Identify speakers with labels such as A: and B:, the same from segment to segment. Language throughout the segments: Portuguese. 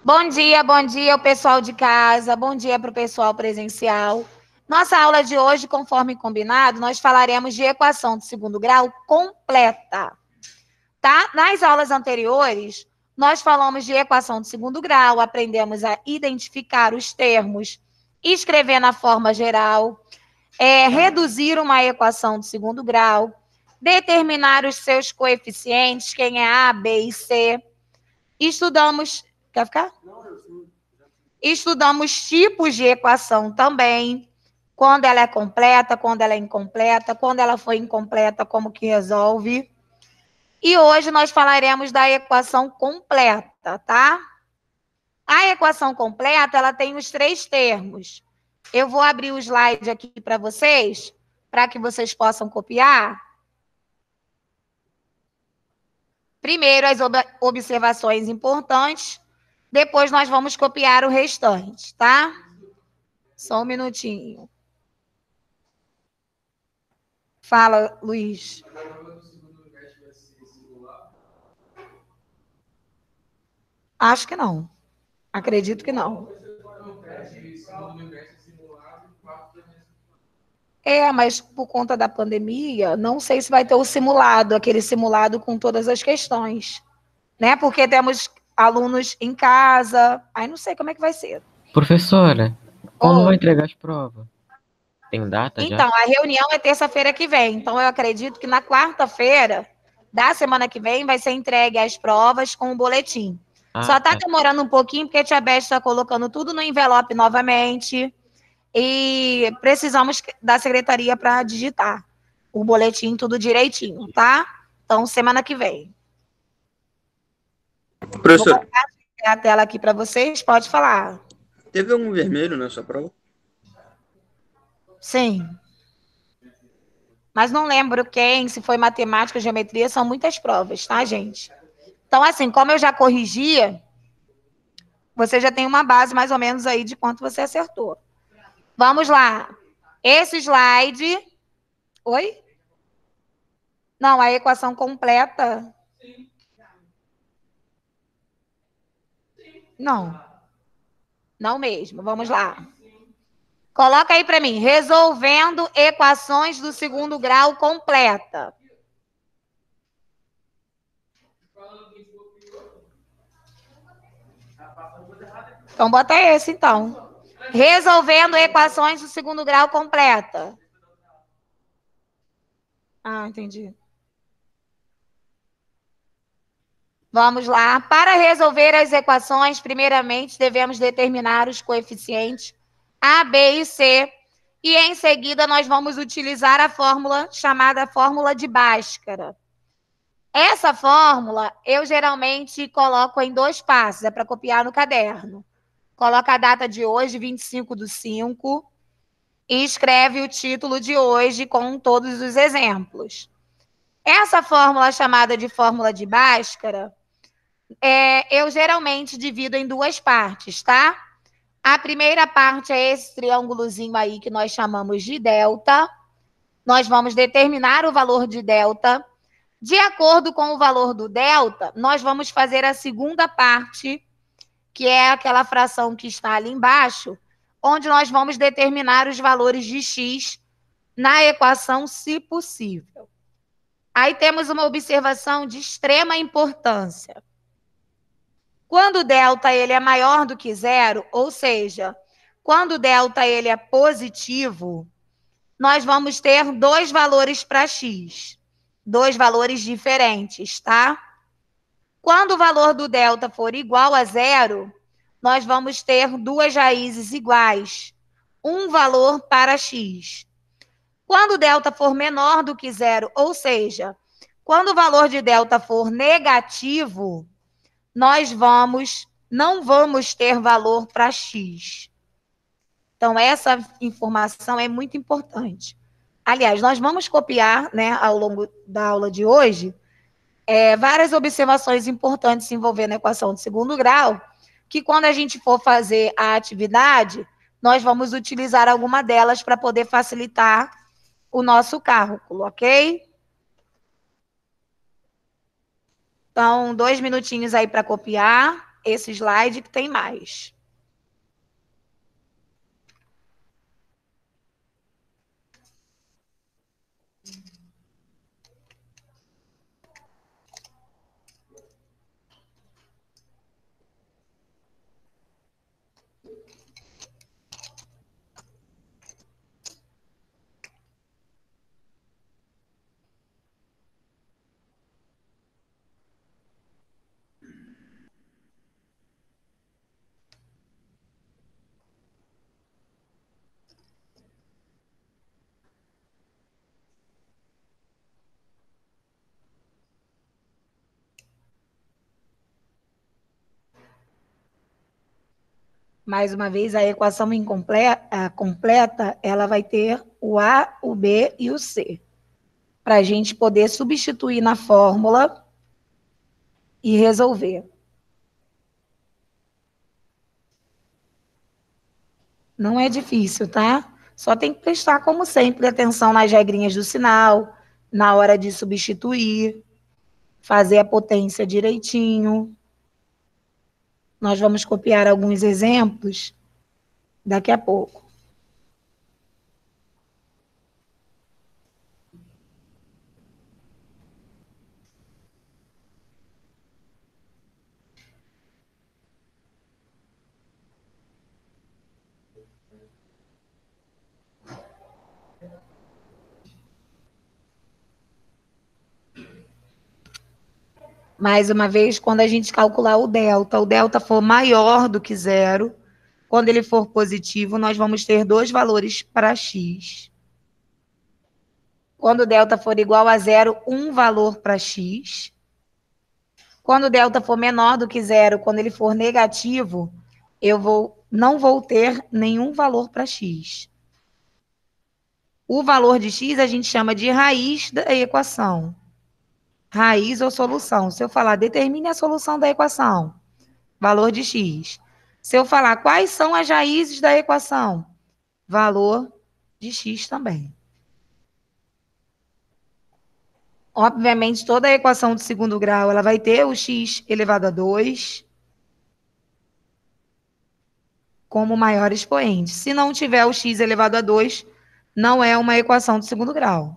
A: Bom dia ao pessoal de casa, bom dia para o pessoal presencial. Nossa aula de hoje, conforme combinado, nós falaremos de equação de segundo grau completa, tá? Nas aulas anteriores, nós falamos de equação de segundo grau, aprendemos a identificar os termos, escrever na forma geral, reduzir uma equação de segundo grau, determinar os seus coeficientes, quem é A, B e C. Estudamos... Quer ficar? Estudamos tipos de equação também, quando ela é completa, quando ela é incompleta, quando ela foi incompleta, como que resolve. E hoje nós falaremos da equação completa, tá? A equação completa, ela tem os três termos. Eu vou abrir o slide aqui para que vocês possam copiar. Primeiro, as observações importantes, depois nós vamos copiar o restante, tá? Só um minutinho. Fala, Luiz. Acho que não. Acredito que não. Mas por conta da pandemia, não sei se vai ter o simulado, aquele simulado com todas as questões, né? Porque temos alunos em casa, aí não sei como é que vai ser.
B: Professora, quando vai entregar as provas? Tem data já?
A: Então, a reunião é terça-feira que vem, então eu acredito que na quarta-feira da semana que vem vai ser entregue as provas com o boletim. Só está demorando um pouquinho porque a tia Beth está colocando tudo no envelope novamente e precisamos da secretaria para digitar o boletim tudo direitinho, tá? Então, semana que vem.
C: Professor,
A: vou colocar a tela aqui para vocês, pode falar.
C: teve algum vermelho na sua prova?
A: Sim. Mas não lembro quem, se foi matemática, geometria, são muitas provas, tá, gente? Então, assim, como eu já corrigia, você já tem uma base mais ou menos aí de quanto você acertou. Vamos lá. Esse slide... Oi? Não, a equação completa... Não. Não mesmo. Vamos lá. Coloca aí para mim. Resolvendo equações do segundo grau completa. Então, bota esse, então. Resolvendo equações do segundo grau completa. Ah, entendi. Vamos lá. Para resolver as equações, primeiramente, devemos determinar os coeficientes A, B e C. E, em seguida, nós vamos utilizar a fórmula chamada fórmula de Bhaskara. Essa fórmula, eu geralmente coloco em 2 passos. É para copiar no caderno. Coloca a data de hoje, 25/5, e escreve o título de hoje com todos os exemplos. Essa fórmula chamada de fórmula de Bhaskara, eu geralmente divido em 2 partes, tá? A primeira parte é esse triângulozinho aí que nós chamamos de delta. Nós vamos determinar o valor de delta. De acordo com o valor do delta, nós vamos fazer a segunda parte, que é aquela fração que está ali embaixo, onde nós vamos determinar os valores de x na equação, se possível. Aí temos uma observação de extrema importância. Quando o delta ele é maior do que zero, ou seja, quando o delta ele é positivo, nós vamos ter 2 valores para x. 2 valores diferentes, tá? Quando o valor do delta for igual a zero, nós vamos ter 2 raízes iguais. Um valor para x. Quando o delta for menor do que zero, ou seja, quando o valor de delta for negativo, nós não vamos ter valor para x. Então, essa informação é muito importante. Aliás, nós vamos copiar, né, ao longo da aula de hoje, várias observações importantes envolvendo a equação de segundo grau, que quando a gente for fazer a atividade, nós vamos utilizar alguma delas para poder facilitar o nosso cálculo, ok? Então, 2 minutinhos aí para copiar. esse slide que tem mais. Mais uma vez, a equação completa, ela vai ter o A, o B e o C, para a gente poder substituir na fórmula e resolver. Não é difícil, tá? Só tem que prestar, como sempre, atenção nas regrinhas do sinal, na hora de substituir, fazer a potência direitinho. Nós vamos copiar alguns exemplos daqui a pouco. Mais uma vez, quando a gente calcular o delta for maior do que zero, quando ele for positivo, nós vamos ter dois valores para x. Quando o delta for igual a zero, um valor para x. Quando o delta for menor do que zero, quando ele for negativo, não vou ter nenhum valor para x. O valor de x a gente chama de raiz da equação. Raiz ou solução. Se eu falar, determine a solução da equação, valor de x. Se eu falar quais são as raízes da equação, valor de x também. Obviamente, toda a equação de segundo grau ela vai ter o x elevado a 2 como maior expoente. Se não tiver o x elevado a 2, não é uma equação de segundo grau.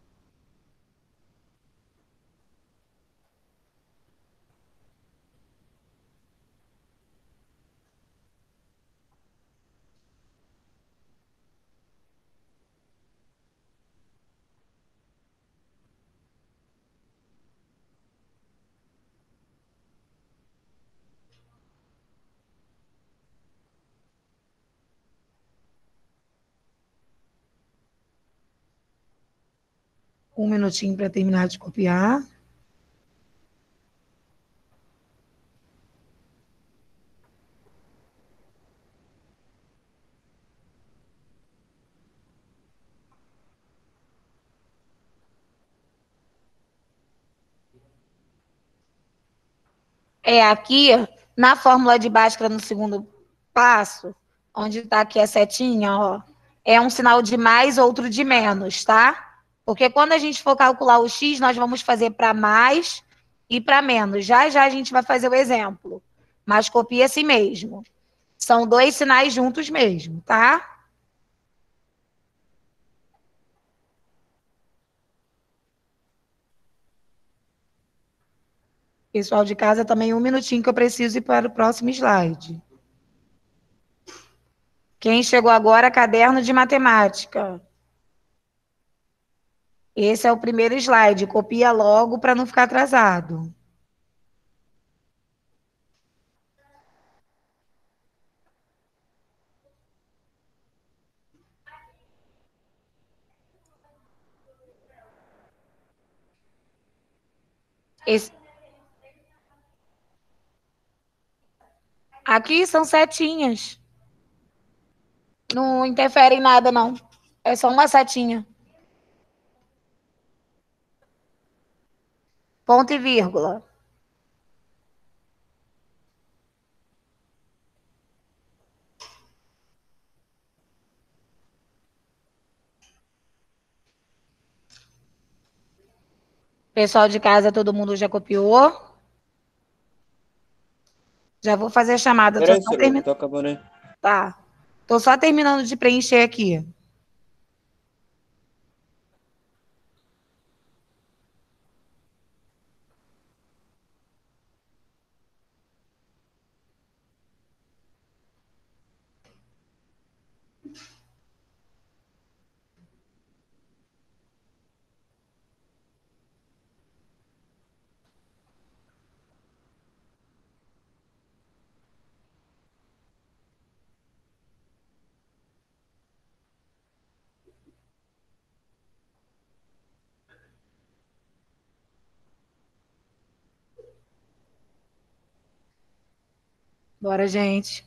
A: Um minutinho para terminar de copiar. Aqui, na fórmula de Bhaskara, no segundo passo, onde está aqui a setinha, ó, é um sinal de mais, outro de menos, tá? Porque quando a gente for calcular o x, nós vamos fazer para mais e para menos. Já já a gente vai fazer o exemplo, mas copia assim mesmo. São dois sinais juntos mesmo, tá? Pessoal de casa, também um minutinho que eu preciso ir para o próximo slide. Quem chegou agora, caderno de matemática. Esse é o primeiro slide. Copia logo para não ficar atrasado. Esse... Aqui são setinhas. Não interfere em nada, não. É só uma setinha. Ponto e vírgula. Pessoal de casa, todo mundo já copiou? Já vou fazer a chamada.
C: Peraí, Ciro, tô acabando aí.
A: Tá. Tô só terminando de preencher aqui. Bora, gente.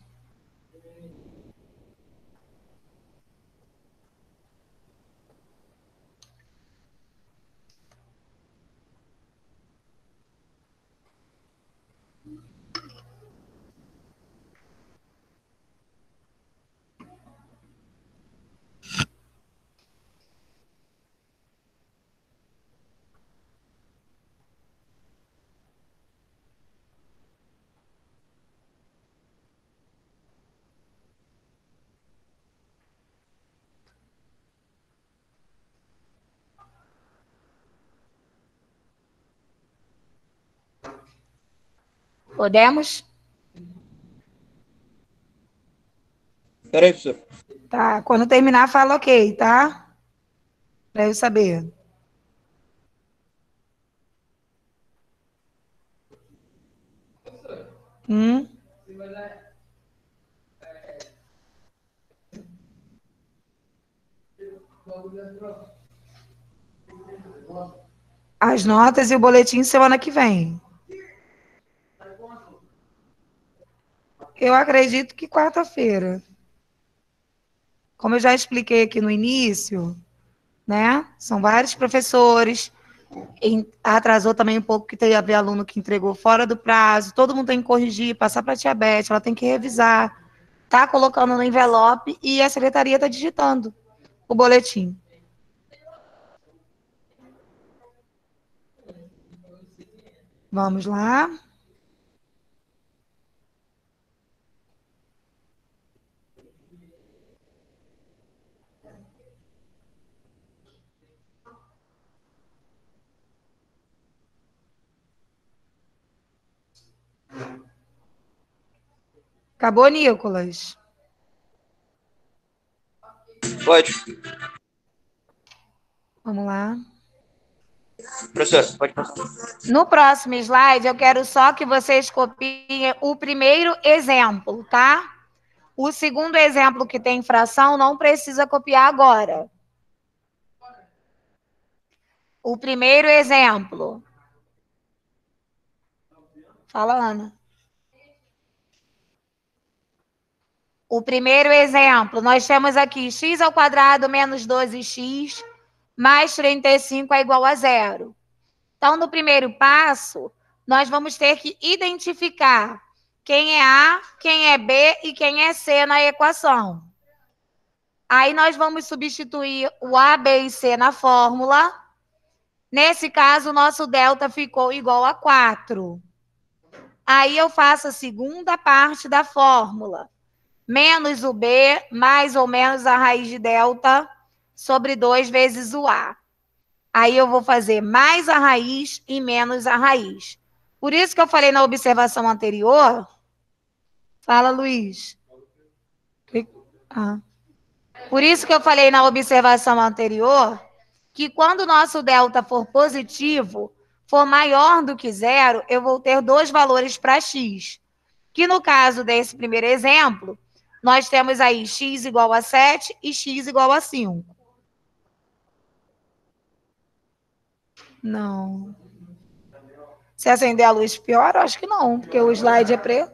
A: Podemos?
C: Peraí, professor.
A: Tá. Quando terminar, fala ok, tá? Pra eu saber. Hum? As notas e o boletim semana que vem. Eu acredito que quarta-feira. Como eu já expliquei aqui no início, né? São vários professores. Atrasou também um pouco, que teve aluno que entregou fora do prazo. Todo mundo tem que corrigir, passar para a tia Beth, ela tem que revisar. Tá colocando no envelope e a secretaria está digitando o boletim. Vamos lá. Acabou, Nicolas?
C: Pode.
A: Vamos lá.
C: Professor, pode passar.
A: No próximo slide, eu quero só que vocês copiem o primeiro exemplo, tá? O segundo exemplo, que tem fração, não precisa copiar agora. O primeiro exemplo. Fala, Ana. O primeiro exemplo, nós temos aqui x ao quadrado menos 12x mais 35 é igual a zero. Então, no primeiro passo, nós vamos ter que identificar quem é A, quem é B e quem é C na equação. Aí nós vamos substituir o A, B e C na fórmula. Nesse caso, o nosso delta ficou igual a 4. Aí eu faço a segunda parte da fórmula. Menos o B, mais ou menos a raiz de delta, sobre 2 vezes o A. Aí eu vou fazer mais a raiz e menos a raiz. Por isso que eu falei na observação anterior. Fala, Luiz. Por isso que eu falei na observação anterior que quando o nosso delta for positivo, for maior do que zero, eu vou ter dois valores para x. Que no caso desse primeiro exemplo, nós temos aí x igual a 7 e x igual a 5. Não. Se acender a luz pior, acho que não, porque o slide é preto.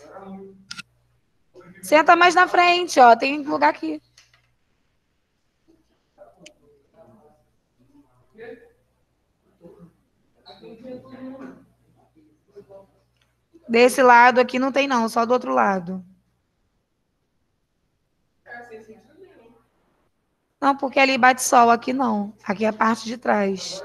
A: Senta mais na frente, ó, tem lugar aqui. Desse lado aqui não tem não, só do outro lado. Não, porque ali bate sol, aqui não. Aqui é a parte de trás.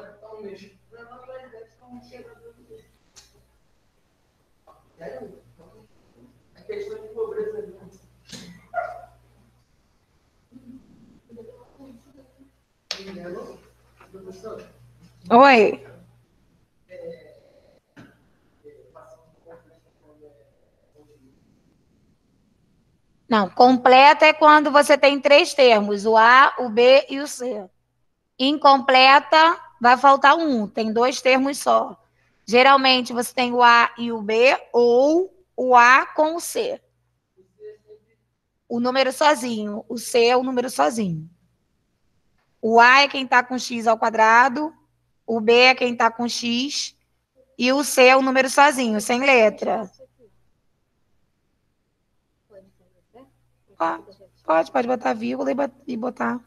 A: Oi. Não, completa é quando você tem 3 termos, o A, o B e o C. Incompleta, vai faltar um, tem 2 termos só. Geralmente você tem o A e o B, ou o A com o C. O número sozinho, o C é o número sozinho. O A é quem está com x ao quadrado, o B é quem está com x, e o C é o número sozinho, sem letra. Pode botar vírgula e botar.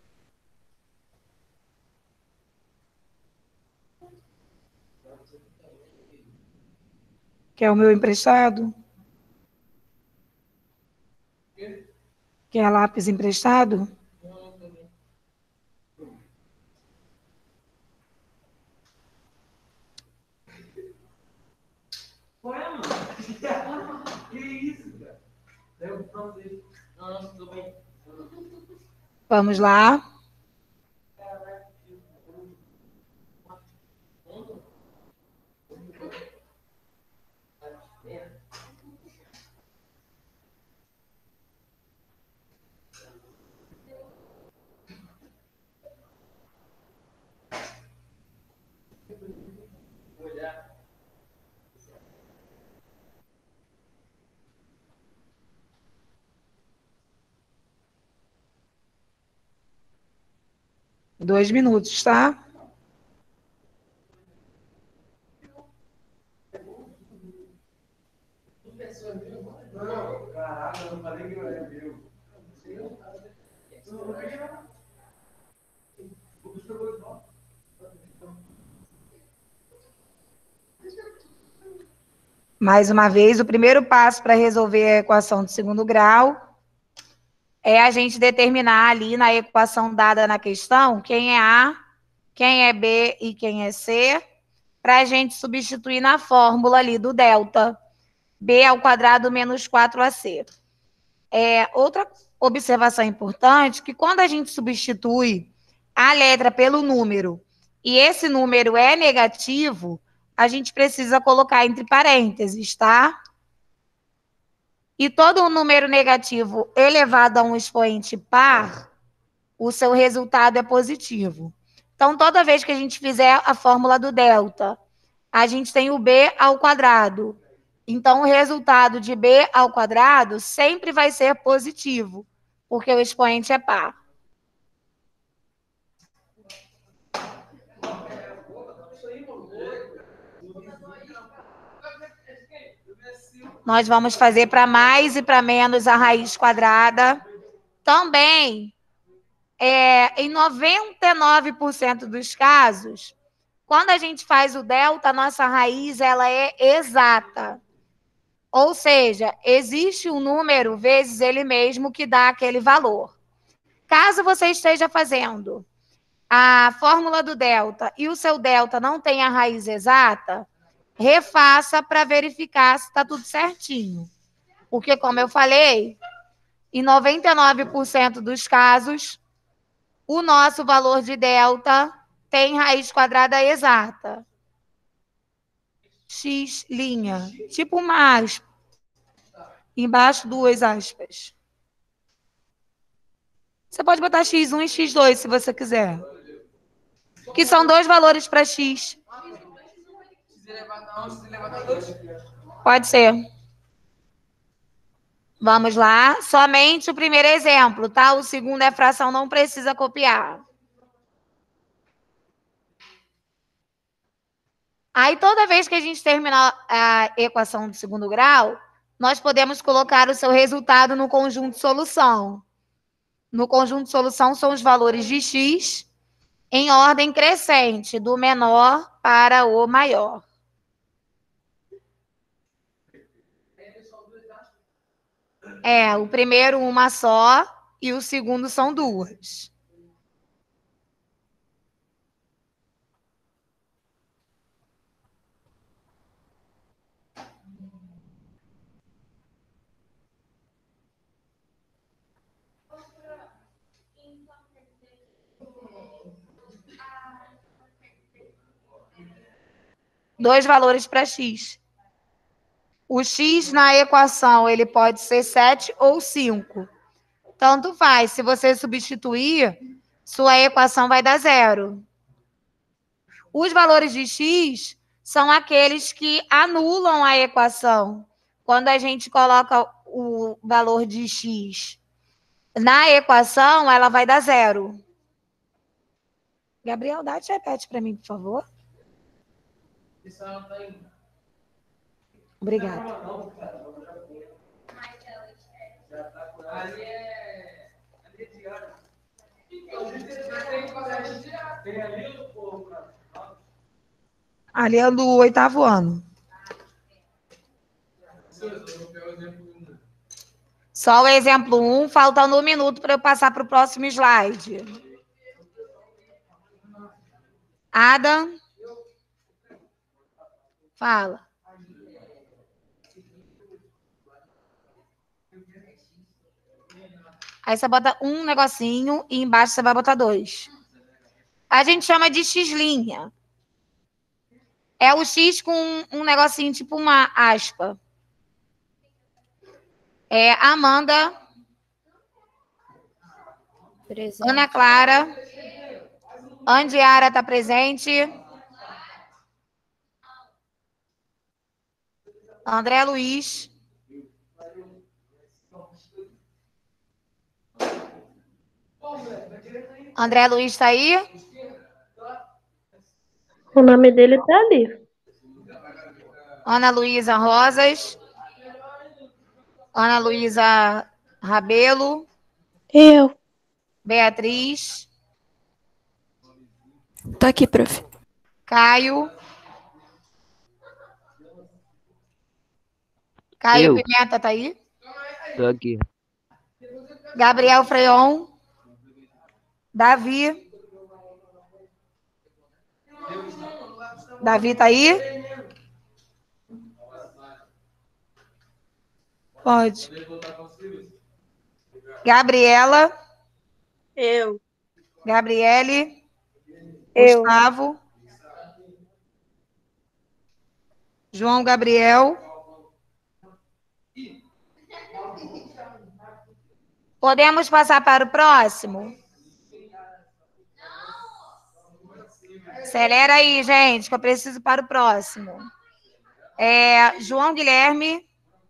A: Quer o meu emprestado? Quer lápis emprestado? Vamos lá. Dois minutos, tá? Mais uma vez, o primeiro passo para resolver a equação de segundo grau é a gente determinar ali na equação dada na questão quem é A, quem é B e quem é C, para a gente substituir na fórmula ali do delta, B ao quadrado menos 4AC. Outra observação importante, que quando a gente substitui a letra pelo número, e esse número é negativo, a gente precisa colocar entre parênteses, tá? E todo número negativo elevado a um expoente par, o seu resultado é positivo. Então, toda vez que a gente fizer a fórmula do delta, a gente tem o b ao quadrado. Então, o resultado de b ao quadrado sempre vai ser positivo, porque o expoente é par. Nós vamos fazer para mais e para menos a raiz quadrada. Também, em 99% dos casos, quando a gente faz o delta, a nossa raiz ela é exata. Ou seja, existe um número vezes ele mesmo que dá aquele valor. Caso você esteja fazendo a fórmula do delta e o seu delta não tem a raiz exata, refaça para verificar se está tudo certinho. Porque, como eu falei, em 99% dos casos, o nosso valor de delta tem raiz quadrada exata. X', tipo uma aspa. Embaixo, 2 aspas. Você pode botar x1 e x2 se você quiser. Que são 2 valores para x. Pode ser. Vamos lá. Somente o primeiro exemplo, tá? O segundo é fração, não precisa copiar. Aí, toda vez que a gente terminar a equação de segundo grau, nós podemos colocar o seu resultado no conjunto de solução. No conjunto de solução são os valores de x em ordem crescente, do menor para o maior. O primeiro uma só e o segundo são 2. Dois valores para x. O x na equação, ele pode ser 7 ou 5. Tanto faz. Se você substituir, sua equação vai dar 0. Os valores de x são aqueles que anulam a equação. Quando a gente coloca o valor de x na equação, ela vai dar 0. Gabriel, repete para mim, por favor. Obrigada. Ali é do 8º ano. Só o exemplo 1, faltando 1 minuto para eu passar para o próximo slide. Adam? Fala. Aí você bota um negocinho e embaixo você vai botar 2. A gente chama de x'. É o x com um negocinho, tipo uma aspa. Amanda. Presente. Ana Clara. Andiara está presente. André Luiz. André Luiz está aí?
D: O nome dele está ali.
A: Ana Luísa Rosas. Ana Luísa Rabelo.
D: Eu.
A: Beatriz.
E: Tô aqui, prof.
A: Caio. Caio
B: Eu.
A: Pimenta tá aí?
B: Tô aqui.
A: Gabriel Freon. Davi. Davi tá aí? Pode. Gabriela.
D: Eu.
A: Gabriele.
D: Eu.
A: Gustavo. João Gabriel. Podemos passar para o próximo? Acelera aí, gente, que eu preciso para o próximo. João Guilherme.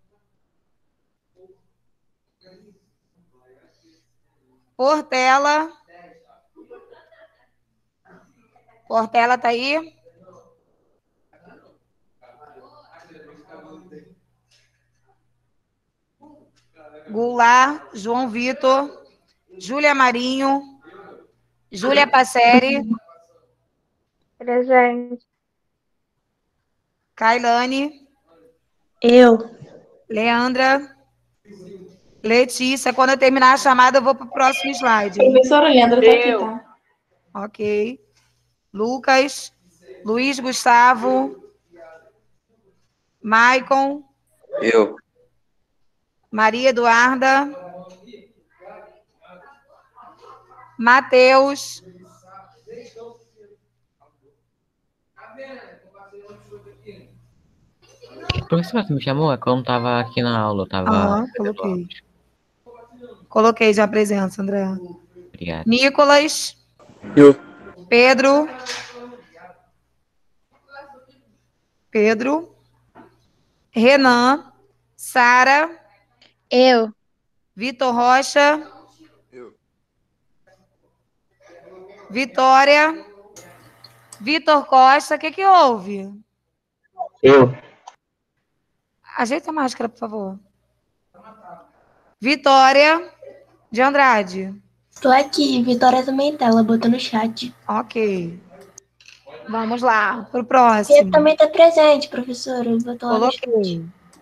A: Portela. Portela tá aí? Goulart, João Vitor, Júlia Marinho, Júlia Passeri,
D: Presente.
A: Kailane,
D: Eu.
A: Leandra, Letícia. Quando eu terminar a chamada, eu vou para o próximo slide.
F: Professora Leandra tá aqui, tá?
A: Ok. Lucas, Luiz Gustavo, Maicon,
C: Eu.
A: Maria Eduarda, Matheus,
B: Professor, você me chamou? É que eu não tava aqui na aula, eu tava...
A: coloquei. Coloquei já a presença, André.
B: Obrigado.
A: Nicolas,
C: Eu.
A: Pedro, Renan, Sara,
D: Eu.
A: Vitor Rocha,
C: Eu.
A: Vitória, Vitor Costa. O que houve?
B: Eu.
A: Ajeita a máscara, por favor. Vitória de Andrade.
F: Tô aqui, Vitória também tá, ela botou no chat.
A: Ok. Vamos lá, para o
F: Você
A: próximo.
F: também tá presente, professora, botou lá no chat.
A: Coloquei.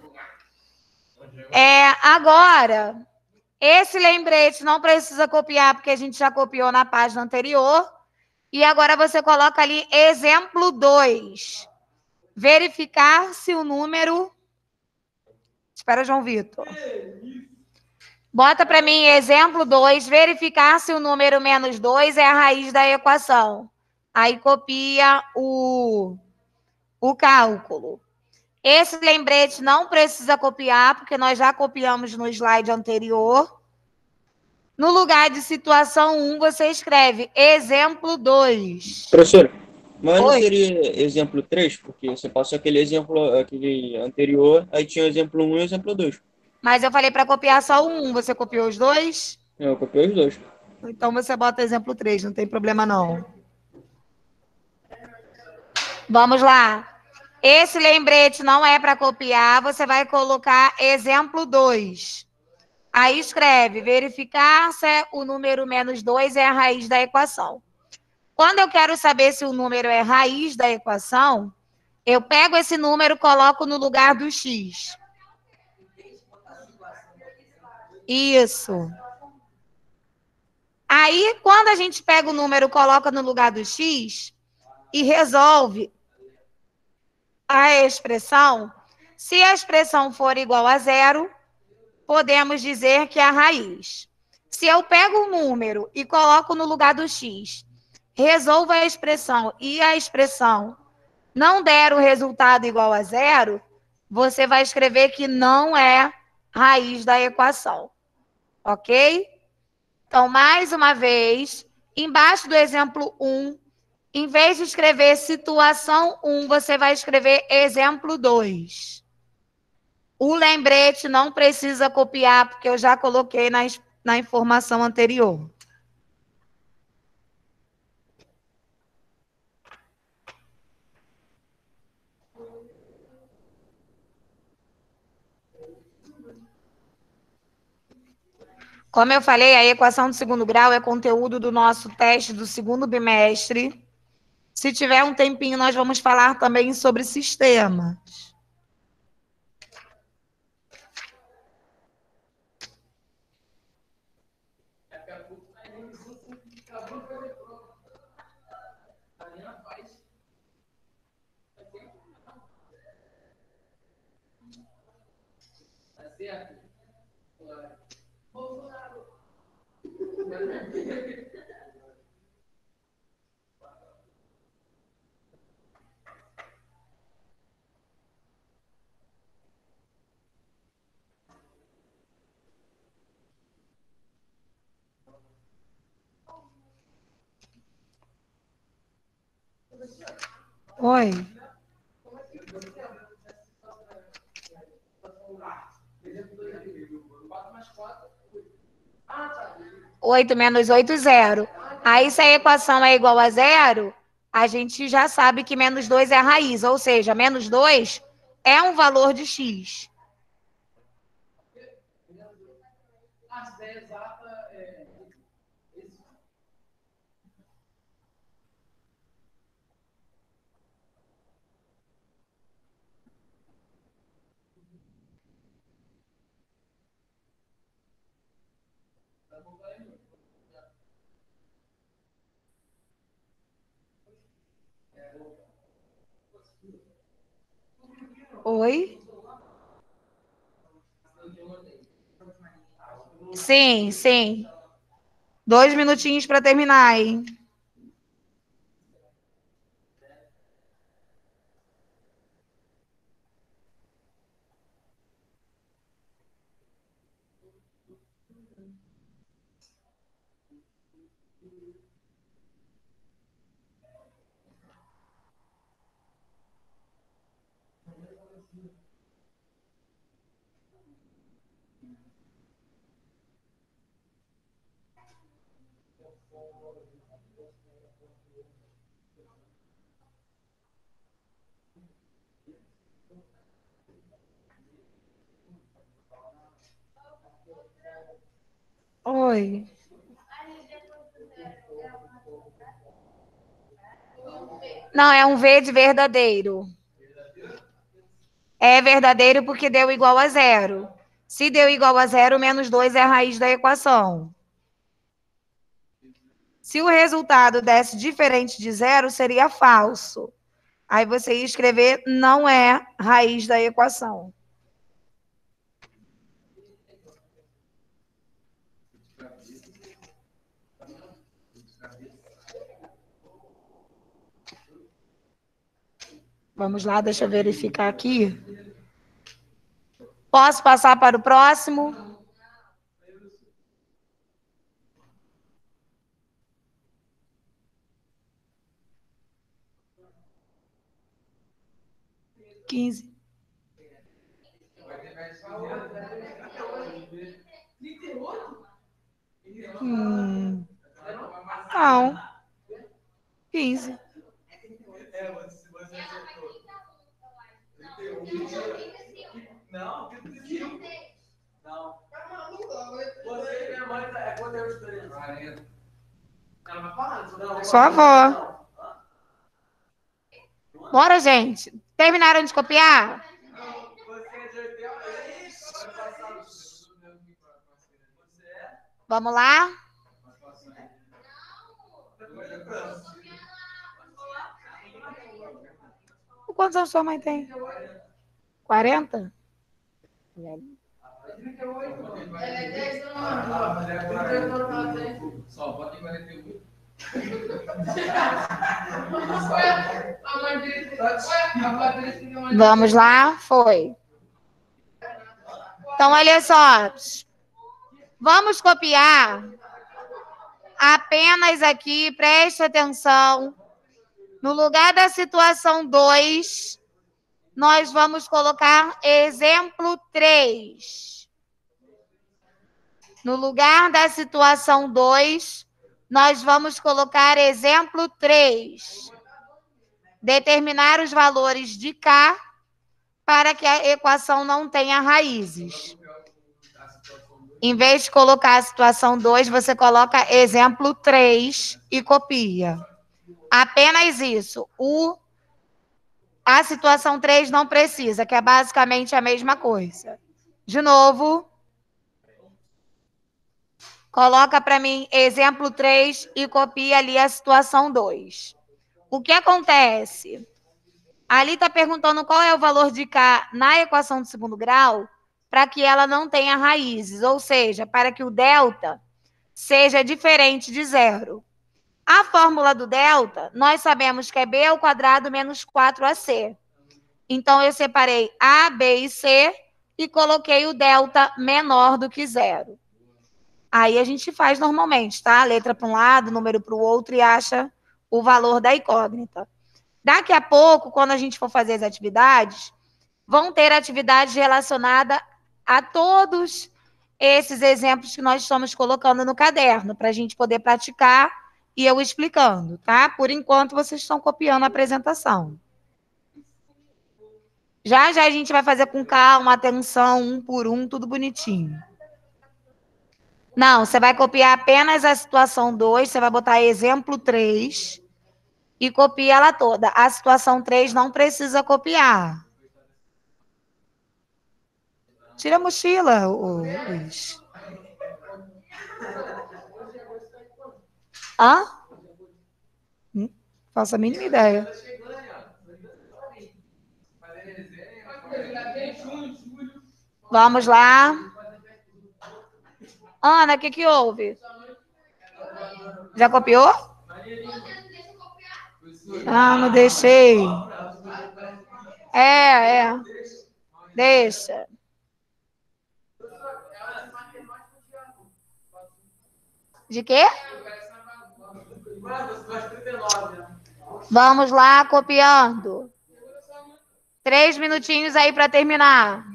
A: Agora, esse lembrete não precisa copiar, porque a gente já copiou na página anterior. E agora você coloca ali exemplo 2. Verificar se o número... Espera, João Vitor. Bota para mim exemplo 2, verificar se o número -2 é a raiz da equação. Aí copia o cálculo. Esse lembrete não precisa copiar, porque nós já copiamos no slide anterior. No lugar de situação 1, você escreve exemplo 2.
C: Professora, mas não
A: Oi.
C: seria exemplo 3? Porque você passou aquele exemplo aquele anterior, aí tinha o exemplo 1 e o exemplo 2.
A: Mas eu falei para copiar só o 1. Você copiou os dois?
C: Eu copiei os dois.
A: Então você bota exemplo 3, não tem problema não. Vamos lá. Esse lembrete não é para copiar, você vai colocar exemplo 2. Aí escreve, verificar se o número menos 2 é a raiz da equação. Quando eu quero saber se o número é raiz da equação, eu pego esse número e coloco no lugar do x. Isso. Aí, quando a gente pega o número e coloca no lugar do x e resolve a expressão, se a expressão for igual a zero, podemos dizer que é a raiz. Se eu pego o número e coloco no lugar do x, resolvo a expressão e a expressão não der o resultado igual a zero, você vai escrever que não é raiz da equação. Ok? Então, mais uma vez, embaixo do exemplo 1, em vez de escrever situação 1, você vai escrever exemplo 2. O lembrete não precisa copiar, porque eu já coloquei na informação anterior. Como eu falei, a equação de segundo grau é conteúdo do nosso teste do segundo bimestre. Se tiver um tempinho, nós vamos falar também sobre sistemas. Oi. 8 menos 8, 0. Aí, se a equação é igual a zero, a gente já sabe que menos 2 é a raiz, ou seja, menos 2 é um valor de x. Oi? Sim, sim. 2 minutinhos para terminar, hein? Oi. Não, é um V de verdadeiro. É verdadeiro porque deu igual a zero. Se deu igual a zero, menos 2 é a raiz da equação. Se o resultado desse diferente de zero, seria falso. Aí você ia escrever não é raiz da equação. Vamos lá, deixa eu verificar aqui. Posso passar para o próximo? Quinze. Não. 15. Não. Sua avó. Bora, gente. Terminaram de copiar? Vamos lá? Quantos anos sua mãe tem? 40? Só, bota em 48. Vamos lá, foi. Então, olha só. Vamos copiar apenas aqui, preste atenção. No lugar da situação 2, nós vamos colocar exemplo 3. No lugar da situação 2, nós vamos colocar exemplo 3. Determinar os valores de K para que a equação não tenha raízes. Em vez de colocar a situação 2, você coloca exemplo 3 e copia. Apenas isso. A situação 3 não precisa, que é basicamente a mesma coisa. De novo. Coloca para mim exemplo 3 e copia ali a situação 2. O que acontece? Ali está perguntando qual é o valor de K na equação de segundo grau para que ela não tenha raízes, ou seja, para que o delta seja diferente de zero. A fórmula do delta, nós sabemos que é B ao quadrado menos 4AC. Então, eu separei A, B e C e coloquei o delta menor do que zero. Aí a gente faz normalmente, tá? Letra para um lado, número para o outro e acha o valor da incógnita. Daqui a pouco, quando a gente for fazer as atividades, vão ter atividades relacionadas a todos esses exemplos que nós estamos colocando no caderno, para a gente poder praticar e eu explicando, tá? Por enquanto, vocês estão copiando a apresentação. Já já a gente vai fazer com calma, atenção, um por um, tudo bonitinho. Não, você vai copiar apenas a situação 2, você vai botar exemplo 3 e copia ela toda. A situação 3 não precisa copiar. Tira a mochila, Luiz. Hã? Faço a mínima ideia. Vamos lá. Ana, o que houve? Já copiou? Ah, não deixei. É. Deixa. De quê? Vamos lá, copiando. 3 minutinhos aí para terminar.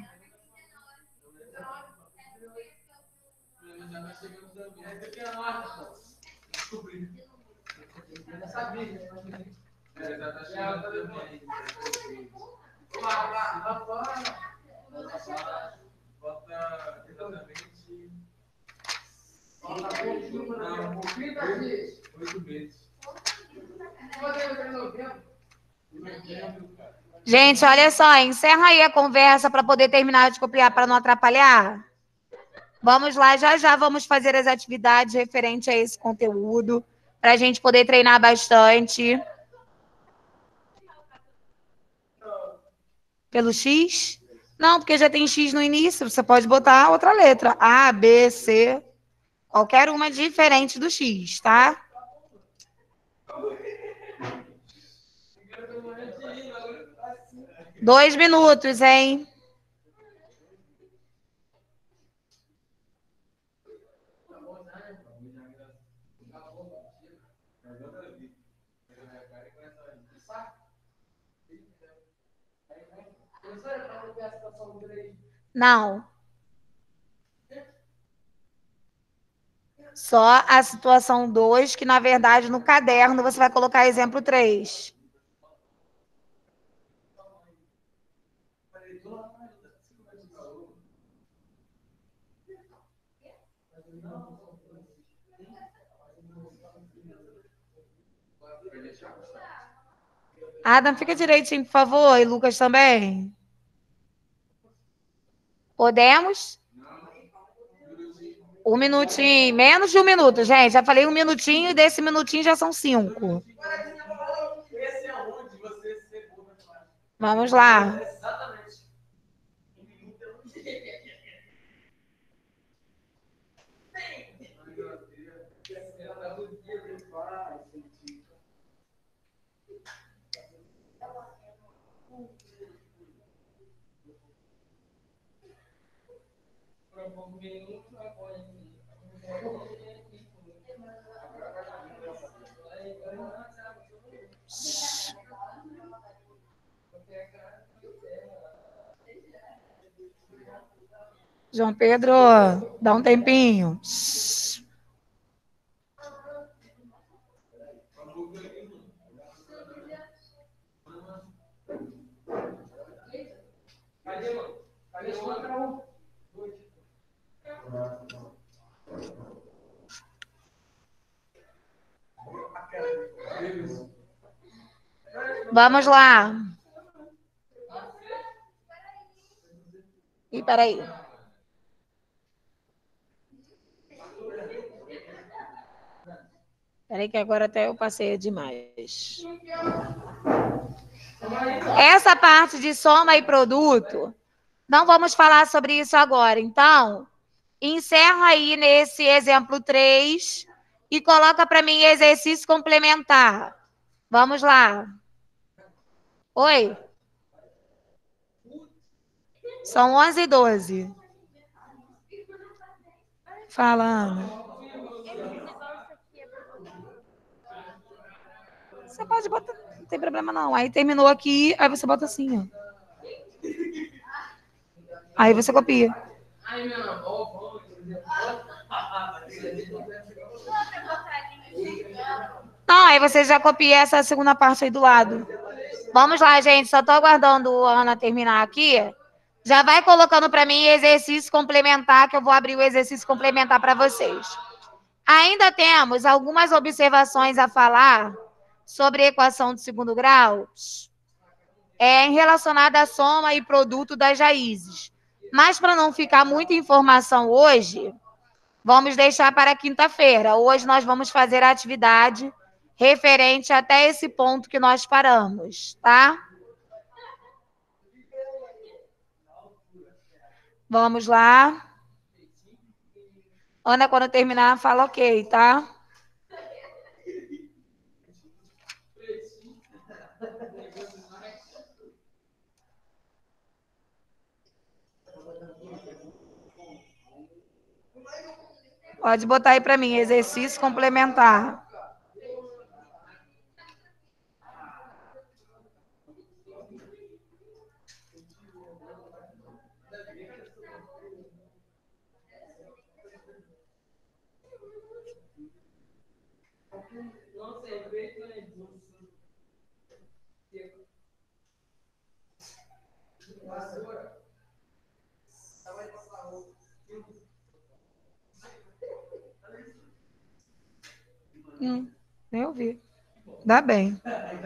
A: Gente, olha só, encerra aí a conversa para poder terminar de copiar, para não atrapalhar. Vamos lá, já já vamos fazer as atividades referentes a esse conteúdo, para a gente poder treinar bastante. Pelo X? Não, porque já tem X no início, você pode botar outra letra. A, B, C, qualquer uma diferente do X, tá? 2 minutos, hein? Não. Só a situação 2, que na verdade no caderno você vai colocar exemplo 3. Adam, fica direitinho, por favor, e Lucas também. Podemos? 1 minutinho, menos de 1 minuto, gente. Já falei 1 minutinho e desse minutinho já são 5. Vamos lá. João Pedro, dá um tempinho. Vamos lá. Ih, peraí. Peraí que agora até eu passei demais. Essa parte de soma e produto, não vamos falar sobre isso agora. Então, encerra aí nesse exemplo 3 e coloca para mim exercício complementar. Vamos lá. Oi? São 11h12. Fala, Ana. Você pode botar, não tem problema não. Aí terminou aqui, aí você bota assim, ó. Aí você copia. Não, aí você já copia essa segunda parte aí do lado. Vamos lá, gente. Só tô aguardando a Ana terminar aqui. Já vai colocando para mim exercício complementar, que eu vou abrir o exercício complementar para vocês. Ainda temos algumas observações a falar sobre a equação de segundo grau, relacionada à soma e produto das raízes. Mas para não ficar muita informação hoje, vamos deixar para quinta-feira. Hoje nós vamos fazer a atividade referente até esse ponto que nós paramos, tá? Vamos lá. Ana, quando terminar, fala ok, tá? Pode botar aí para mim, exercício complementar. Nem ouvi. Dá bem.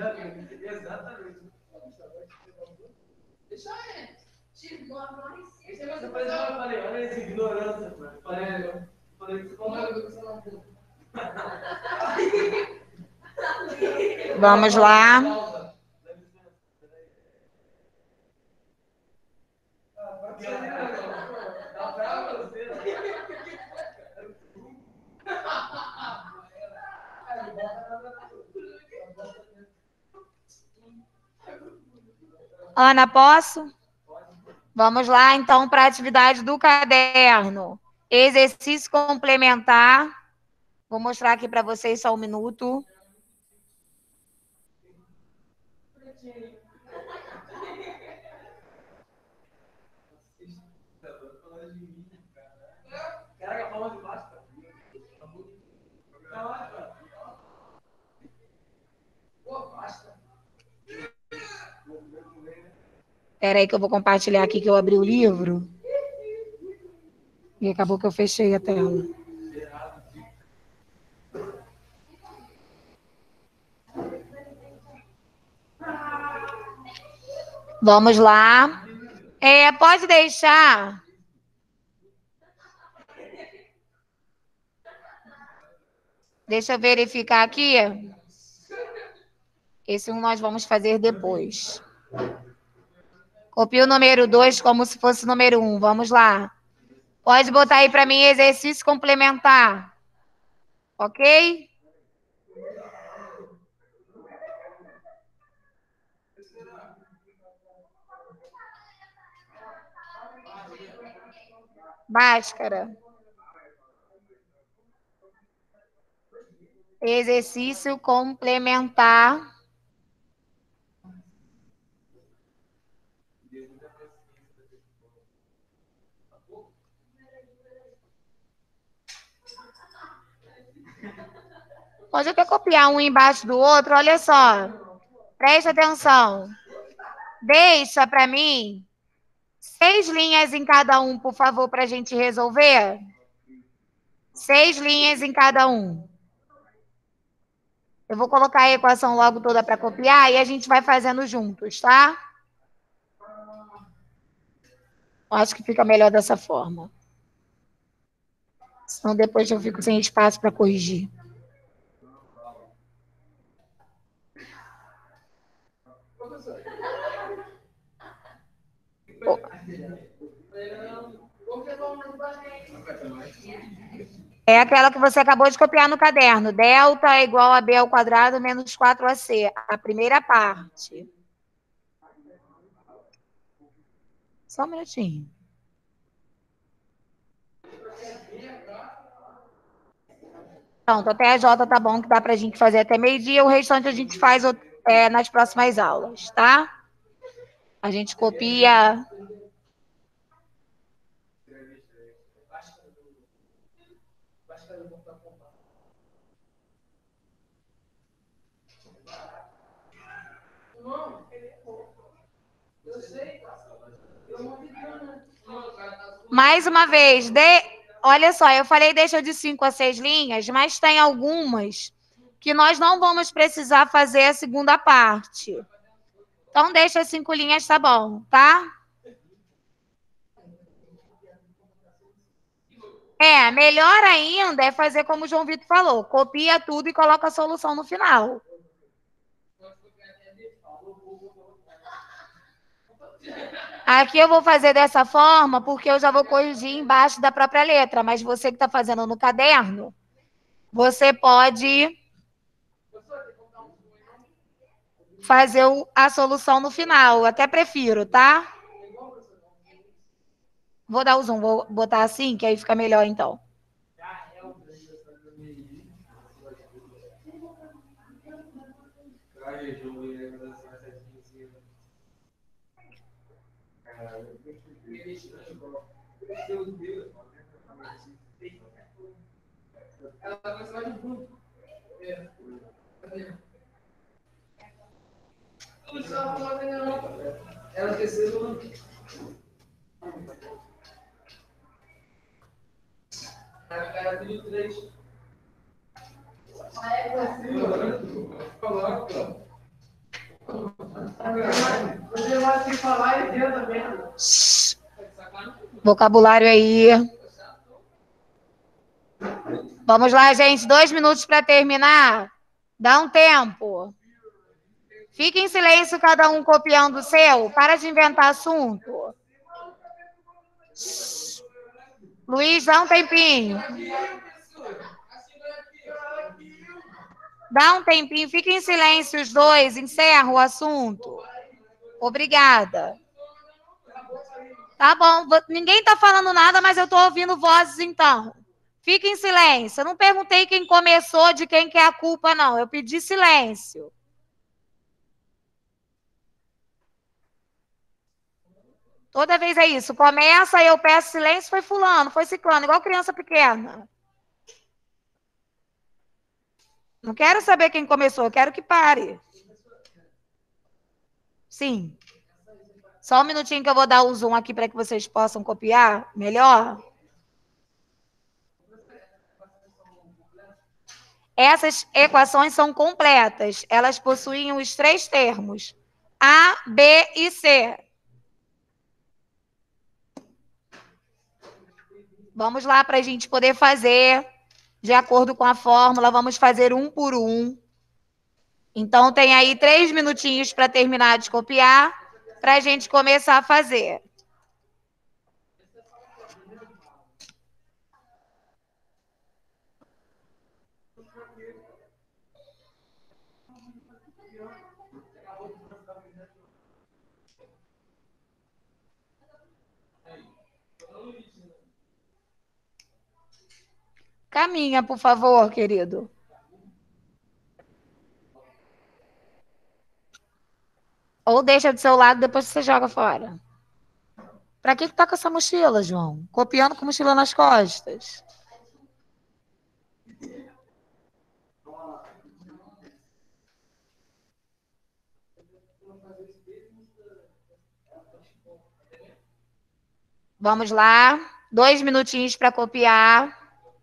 A: Vamos lá. Ana, posso? Vamos lá, então, para a atividade do caderno. Exercício complementar. Vou mostrar aqui para vocês só um minuto. Espera aí que eu vou compartilhar aqui que eu abri o livro. E acabou que eu fechei a tela. Vamos lá. Pode deixar. Deixa eu verificar aqui. Esse nós vamos fazer depois. Copia o número 2 como se fosse o número 1. Vamos lá. Pode botar aí para mim exercício complementar. Ok? Bhaskara. Exercício complementar. Pode até copiar um embaixo do outro. Olha só. Preste atenção. Deixa para mim 6 linhas em cada um, por favor, para a gente resolver. 6 linhas em cada um. Eu vou colocar a equação logo toda para copiar e a gente vai fazendo juntos, tá? Acho que fica melhor dessa forma. Senão depois eu fico sem espaço para corrigir. É aquela que você acabou de copiar no caderno. Delta é igual a B ao quadrado menos 4AC. A primeira parte. Só um minutinho. Pronto, até a J tá bom, que dá pra gente fazer até meio-dia. O restante a gente faz nas próximas aulas, tá? A gente copia... Mais uma vez, olha só, eu falei deixa de 5 a 6 linhas, mas tem algumas que nós não vamos precisar fazer a segunda parte. Então, deixa 5 linhas, tá bom, tá? Melhor ainda é fazer como o João Vitor falou, copia tudo e coloca a solução no final. Aqui eu vou fazer dessa forma porque eu já vou corrigir embaixo da própria letra, mas você que está fazendo no caderno, você pode fazer a solução no final. Eu até prefiro, tá? Vou dar o zoom, vou botar assim, que aí fica melhor então. Vocabulário aí. Vamos lá, gente. 2 minutos para terminar. Dá um tempo. Fique em silêncio, cada um copiando o seu. Para de inventar assunto. Luiz, dá um tempinho. Dá um tempinho. Fique em silêncio os dois. Encerra o assunto. Obrigada. Tá bom. Ninguém está falando nada, mas eu estou ouvindo vozes, então. Fique em silêncio. Eu não perguntei quem começou, de quem que é a culpa, não. Eu pedi silêncio. Toda vez é isso. Começa, eu peço silêncio, foi fulano, foi ciclano, igual criança pequena. Não quero saber quem começou, eu quero que pare. Sim. Só um minutinho que eu vou dar o zoom aqui para que vocês possam copiar melhor. Essas equações são completas. Elas possuem os 3 termos: A, B e C. Vamos lá para a gente poder fazer de acordo com a fórmula. Vamos fazer um por um. Então, tem aí 3 minutinhos para terminar de copiar, para a gente começar a fazer. Caminha, por favor, querido. Ou deixa do seu lado, depois você joga fora. Para que tá com essa mochila, João? Copiando com mochila nas costas. Vamos lá. 2 minutinhos para copiar.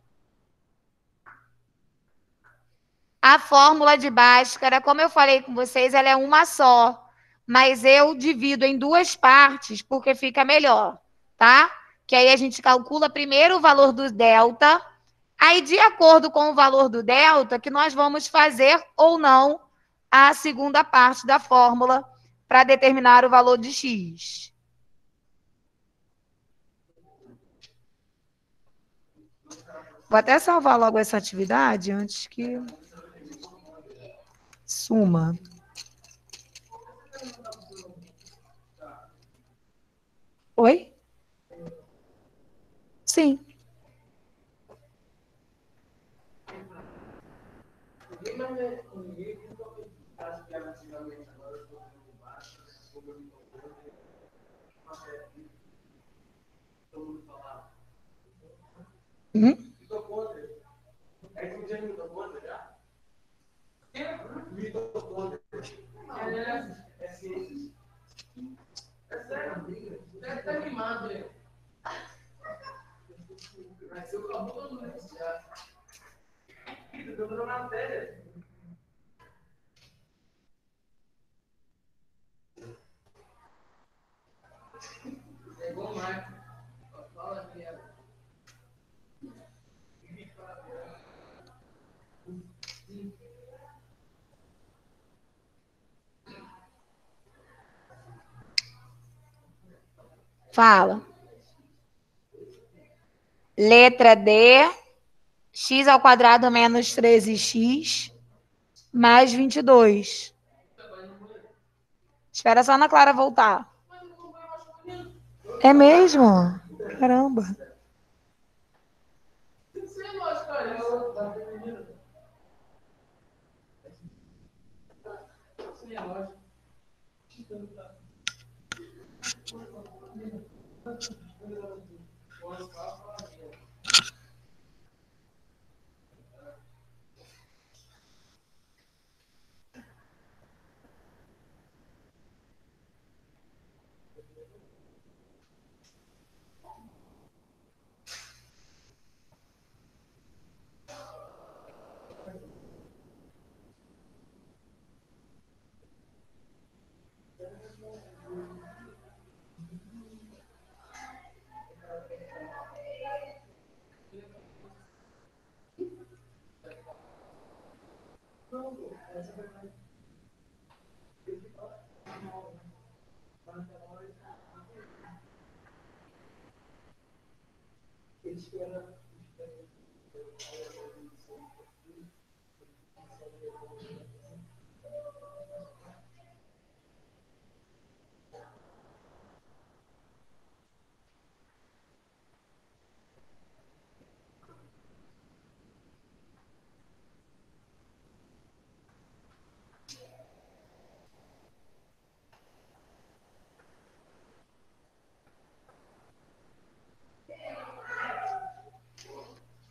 A: A fórmula de Bhaskara, como eu falei com vocês, ela é uma só. Mas eu divido em 2 partes, porque fica melhor, tá? Que aí a gente calcula primeiro o valor do delta. Aí, de acordo com o valor do delta, que nós vamos fazer ou não a segunda parte da fórmula para determinar o valor de x. Vou até salvar logo essa atividade antes que suma. Oi? Sim. Hum? Fala. Letra D, x ao quadrado menos 13x mais 22. Espera só a Ana Clara voltar. É mesmo? Caramba.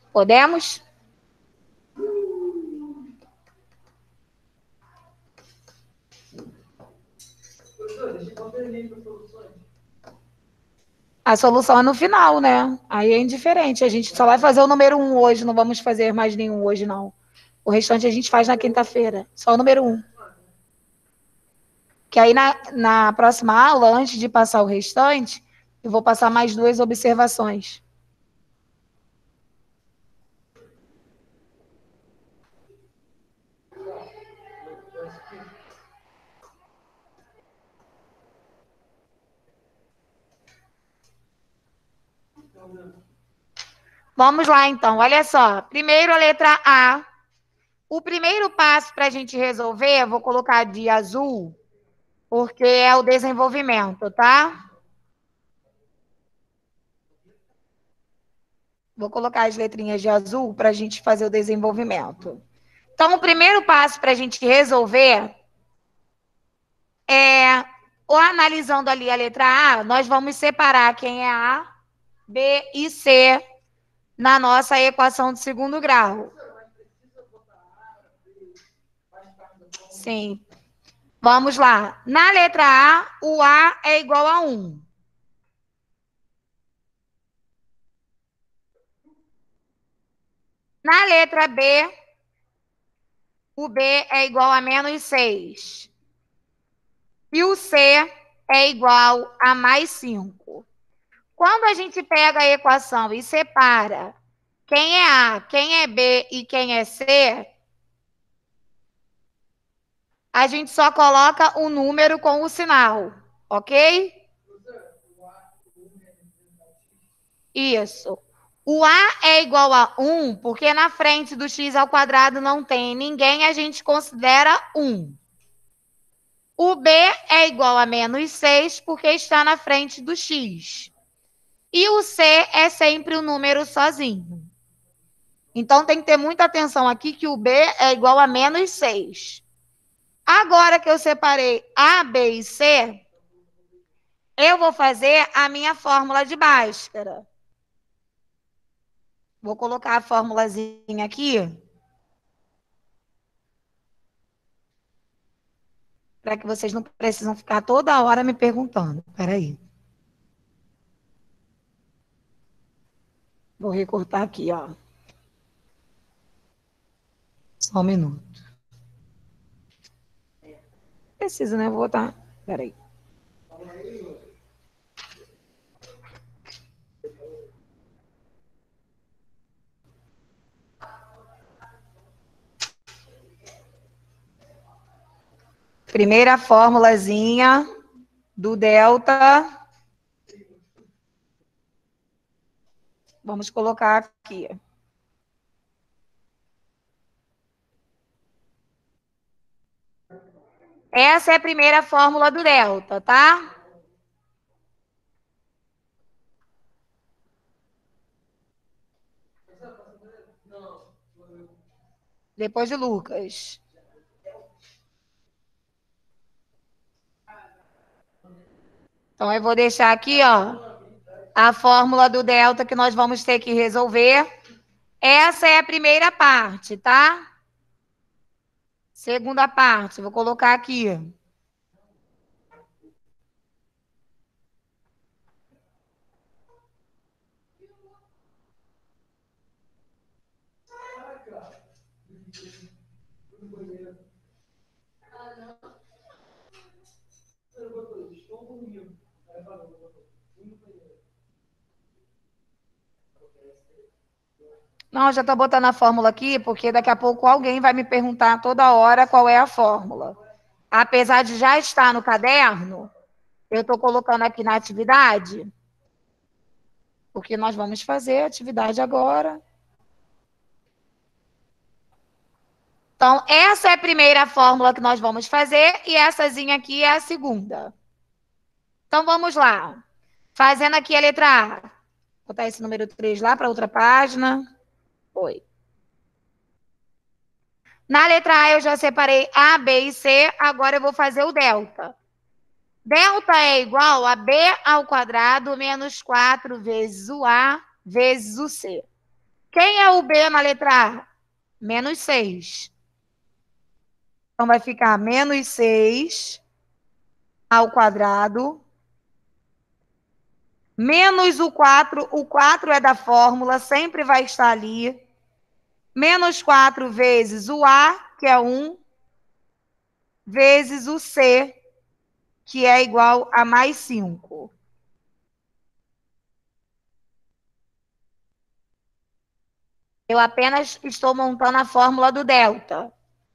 A: Podemos? A solução é no final, né? Aí é indiferente. A gente só vai fazer o número 1 hoje, não vamos fazer mais nenhum hoje, não. O restante a gente faz na quinta-feira. Só o número 1. Que aí na próxima aula, antes de passar o restante, eu vou passar mais 2 observações. Vamos lá, então. Olha só. Primeiro, a letra A. O primeiro passo para a gente resolver, vou colocar de azul, porque é o desenvolvimento, tá? Vou colocar as letrinhas de azul para a gente fazer o desenvolvimento. Então, o primeiro passo para a gente resolver é, ou analisando ali a letra A, nós vamos separar quem é A, B e C na nossa equação de segundo grau. Sim. Vamos lá. Na letra A, o A é igual a 1. Na letra B, o B é igual a menos 6. E o C é igual a mais 5. Quando a gente pega a equação e separa quem é A, quem é B e quem é C, a gente só coloca o número com o sinal, ok? Isso. O A é igual a 1, porque na frente do x ao quadrado não tem ninguém, a gente considera 1. O B é igual a menos 6, porque está na frente do x. E o C é sempre o número sozinho. Então, tem que ter muita atenção aqui que o B é igual a menos 6. Agora que eu separei A, B e C, eu vou fazer a minha fórmula de Bhaskara. Vou colocar a formulazinha aqui. Para que vocês não precisam ficar toda hora me perguntando. Espera aí. Vou recortar aqui, ó. Só um minuto. Preciso, né? Vou botar. Espera aí. Primeira formulazinha do delta. Vamos colocar aqui. Essa é a primeira fórmula do delta, tá? Depois de Lucas. Então, eu vou deixar aqui, ó, a fórmula do delta que nós vamos ter que resolver. Essa é a primeira parte, tá? Segunda parte, vou colocar aqui. Não, já estou botando a fórmula aqui, porque daqui a pouco alguém vai me perguntar toda hora qual é a fórmula. Apesar de já estar no caderno, eu estou colocando aqui na atividade, porque nós vamos fazer a atividade agora. Então, essa é a primeira fórmula que nós vamos fazer, eessazinha aqui é a segunda. Então, vamos lá. Fazendo aqui a letra A. Vou botar esse número 3 lá para outra página. Foi. Na letra A, eu já separei A, B e C. Agora, eu vou fazer o delta. Delta é igual a B ao quadrado menos 4 vezes o A vezes o C. Quem é o B na letra A? Menos 6. Então, vai ficar menos 6 ao quadrado. Menos o 4 é da fórmula, sempre vai estar ali. Menos 4 vezes o A, que é 1, vezes o C, que é igual a mais 5. Eu apenas estou montando a fórmula do delta.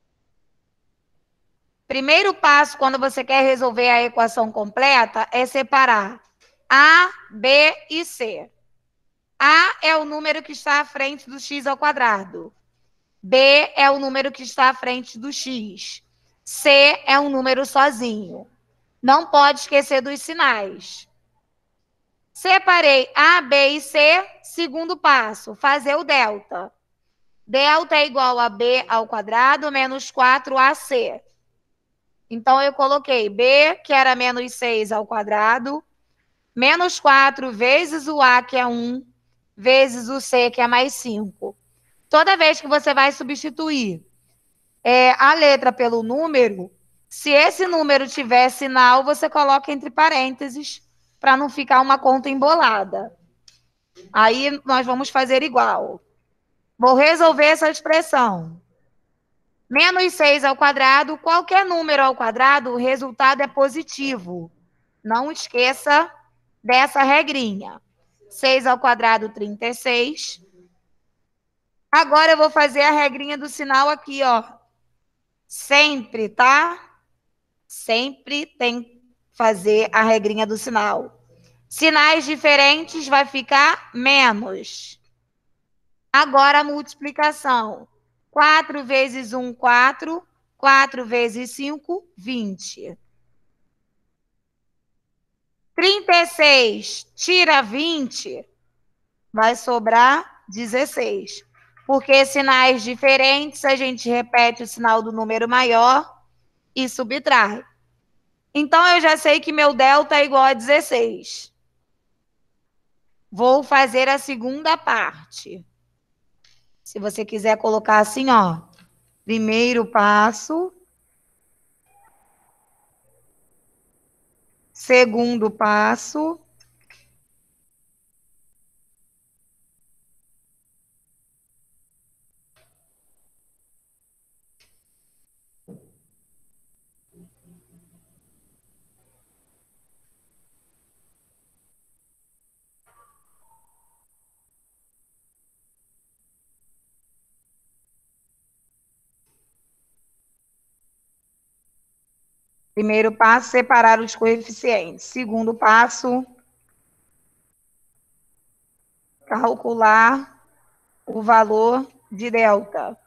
A: Primeiro passo, quando você quer resolver a equação completa, é separar A, B e C. A é o número que está à frente do x ao quadrado. B é o número que está à frente do x. C é um número sozinho. Não pode esquecer dos sinais. Separei A, B e C. Segundo passo, fazer o delta. Delta é igual a B ao quadrado menos 4AC. Então, eu coloquei B, que era menos 6 ao quadrado, menos 4 vezes o A, que é 1, vezes o C, que é mais 5. Toda vez que você vai substituir a letra pelo número, se esse número tiver sinal, você coloca entre parênteses, para não ficar uma conta embolada. Aí, nós vamos fazer igual. Vou resolver essa expressão. Menos 6 ao quadrado, qualquer número ao quadrado, o resultado é positivo. Não esqueça dessa regrinha. 6 ao quadrado, 36. Agora eu vou fazer a regrinha do sinal aqui, ó. Sempre, tá? Sempre tem que fazer a regrinha do sinal. Sinais diferentes vai ficar menos. Agora a multiplicação. 4 vezes 1, 4. 4 vezes 5, 20. 36 tira 20, vai sobrar 16. Porque sinais diferentes, a gente repete o sinal do número maior e subtrai. Então, eu já sei que meu delta é igual a 16. Vou fazer a segunda parte. Se você quiser colocar assim, ó. Primeiro passo. Segundo passo. Primeiro passo, separar os coeficientes. Segundo passo, calcular o valor de delta.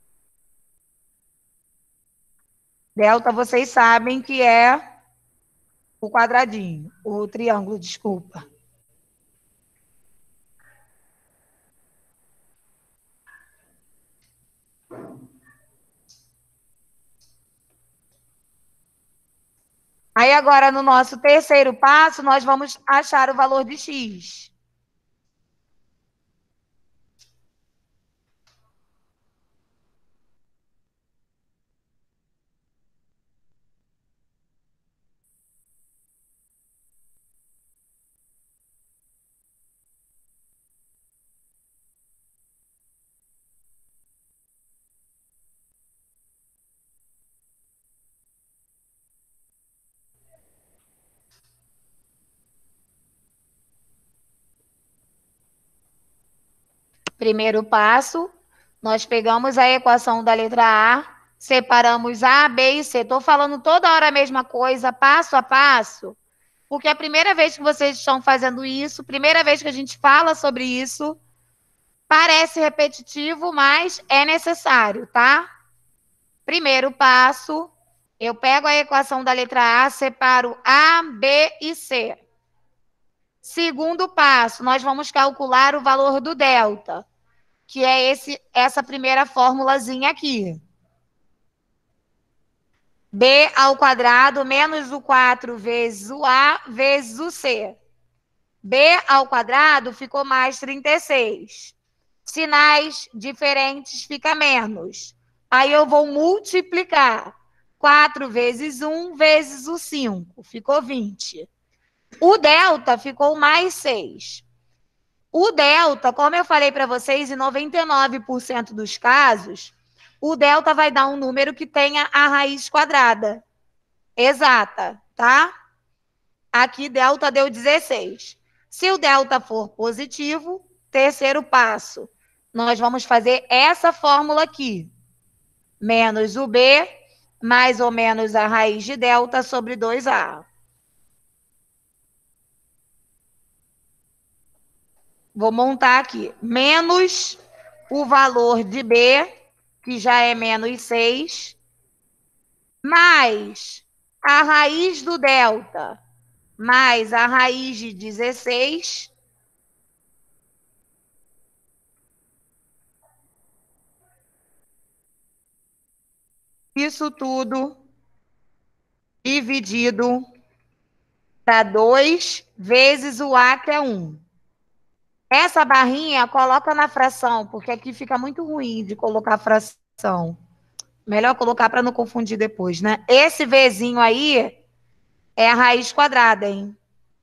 A: Delta, vocês sabem que é o quadradinho, o triângulo, desculpa. Aí, agora, no nosso terceiro passo, nós vamos achar o valor de x. Primeiro passo, nós pegamos a equação da letra A, separamos A, B e C. Estou falando toda hora a mesma coisa, passo a passo, porque é a primeira vez que vocês estão fazendo isso, primeira vez que a gente fala sobre isso, parece repetitivo, mas é necessário, tá? Primeiro passo, eu pego a equação da letra A, separo A, B e C. Segundo passo, nós vamos calcular o valor do delta, que é essa primeira formulazinha aqui. B ao quadrado menos o 4 vezes o A vezes o C. B ao quadrado ficou mais 36. sinais diferentes fica menos. Aí eu vou multiplicar. 4 vezes 1 vezes o 5. Ficou 20. O delta ficou mais 6. O delta, como eu falei para vocês, em 99% dos casos, o delta vai dar um número que tenha a raiz quadrada. Exata, tá? Aqui, delta deu 16. Se o delta for positivo, terceiro passo, nós vamos fazer essa fórmula aqui. Menos o B, mais ou menos a raiz de delta sobre 2A. Vou montar aqui. Menos o valor de B, que já é menos 6, mais a raiz do delta, mais a raiz de 16, isso tudo dividido para 2 vezes o A, que é 1. Essa barrinha coloca na fração, porque aqui fica muito ruim de colocar fração. Melhor colocar para não confundir depois, né? Esse Vzinho aí é a raiz quadrada, hein?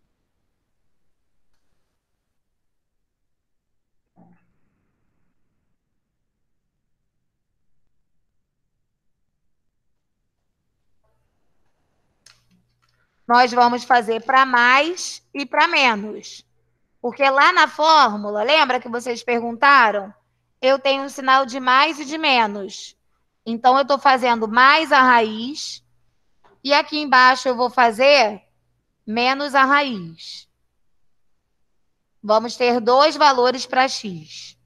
A: Nós vamos fazer para mais e para menos. Porque lá na fórmula, lembra que vocês perguntaram? Eu tenho um sinal de mais e de menos. Então, eu estou fazendo mais a raiz. E aqui embaixo eu vou fazer menos a raiz. Vamos ter 2 valores para x.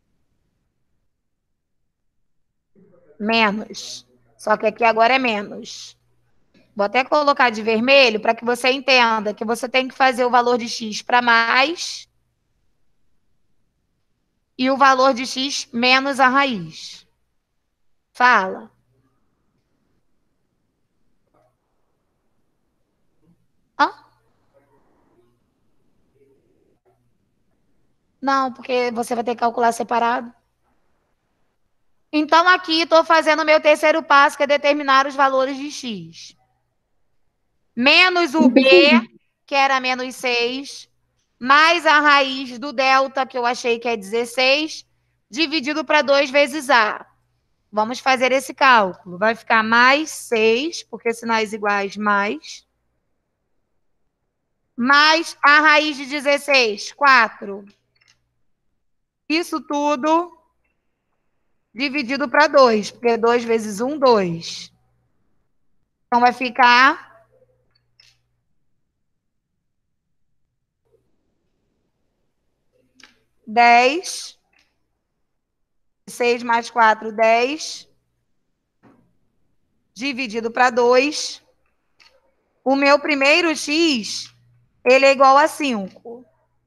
A: Menos. Só que aqui agora é menos. Vou até colocar de vermelho para que você entenda que você tem que fazer o valor de x para mais e o valor de x menos a raiz. Fala. Hã? Não, porque você vai ter que calcular separado. Então, aqui estou fazendo o meu terceiro passo, que é determinar os valores de x. Menos o b, que era menos 6, mais a raiz do delta, que eu achei que é 16, dividido para 2 vezes a. Vamos fazer esse cálculo. Vai ficar mais 6, porque sinais iguais mais a raiz de 16, 4. Isso tudo dividido para 2, porque 2 vezes 1, 2. Então, vai ficar 10. 6 mais 4, 10. Dividido para 2. O meu primeiro x, ele é igual a 5.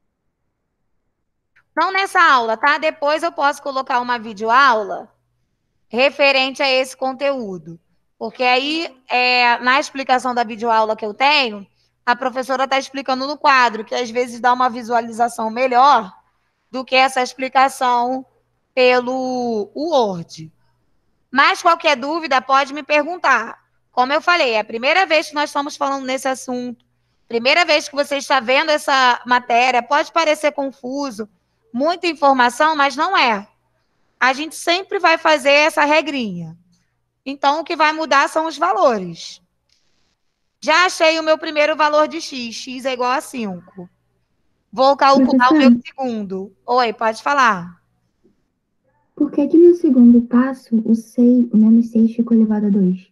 A: Não nessa aula, tá? Depois eu posso colocar uma videoaula referente a esse conteúdo. Porque aí, na explicação da videoaula que eu tenho, a professora está explicando no quadro, que às vezes dá uma visualização melhor do que essa explicação pelo Word. Mas qualquer dúvida, pode me perguntar. Como eu falei, é a primeira vez que nós estamos falando nesse assunto, primeira vez que você está vendo essa matéria, pode parecer confuso, muita informação, mas não é. A gente sempre vai fazer essa regrinha. Então, o que vai mudar são os valores. Já achei o meu primeiro valor de x. X é igual a 5. Vou calcular o meu segundo. Oi, pode falar.
E: Por que no segundo passo o menos 6 ficou elevado a 2?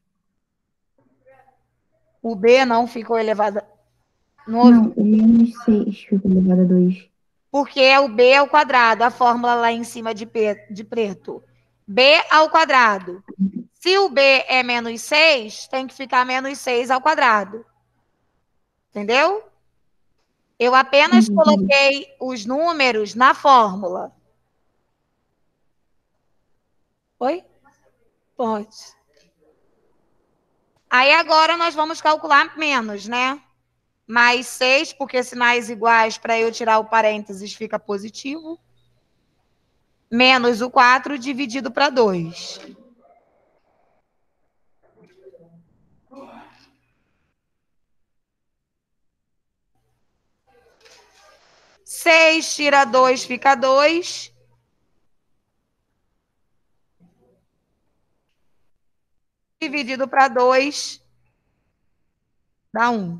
A: O B não ficou elevado...
E: Não, o menos 6 ficou elevado a 2.
A: Porque o B ao quadrado, a fórmula lá em cima de preto. B ao quadrado. Se o B é menos 6, tem que ficar menos 6 ao quadrado. Entendeu? Eu apenas coloquei os números na fórmula. Oi? Pode. Aí agora nós vamos calcular menos, né? Mais 6, porque sinais iguais, para eu tirar o parênteses, fica positivo. menos o 4 dividido para 2. Seis tira 2, fica 2. Dividido para 2, dá 1.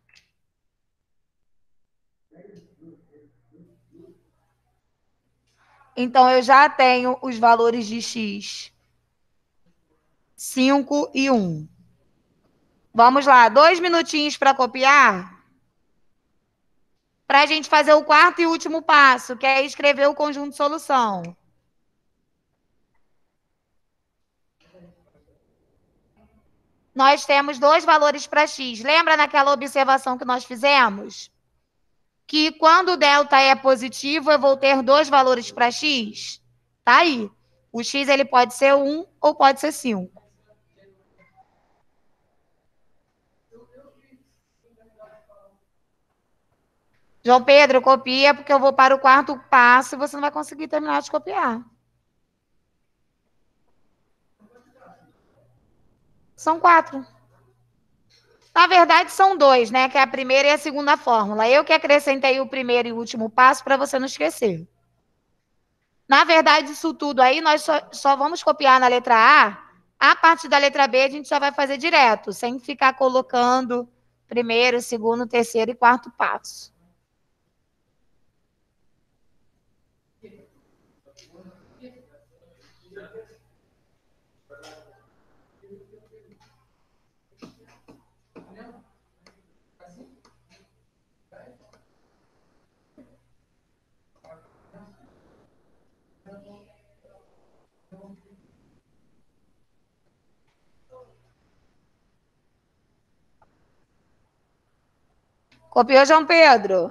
A: Então, eu já tenho os valores de x. 5 e 1. Vamos lá, 2 minutinhos para copiar. Para a gente fazer o quarto e último passo, que é escrever o conjunto de solução. Nós temos 2 valores para x. Lembra naquela observação que nós fizemos? Que quando o delta é positivo, eu vou ter 2 valores para x? Tá aí. O x ele pode ser 1 ou pode ser 5. João Pedro, copia, porque eu vou para o quarto passo e você não vai conseguir terminar de copiar. São 4. Na verdade, são 2, né? Que é a primeira e a segunda fórmula. Eu que acrescentei o primeiro e o último passo para você não esquecer. Na verdade, isso tudo aí, nós só vamos copiar na letra A. A partir da letra B, a gente já vai fazer direto, sem ficar colocando primeiro, segundo, terceiro e quarto passo. Copiou, João Pedro?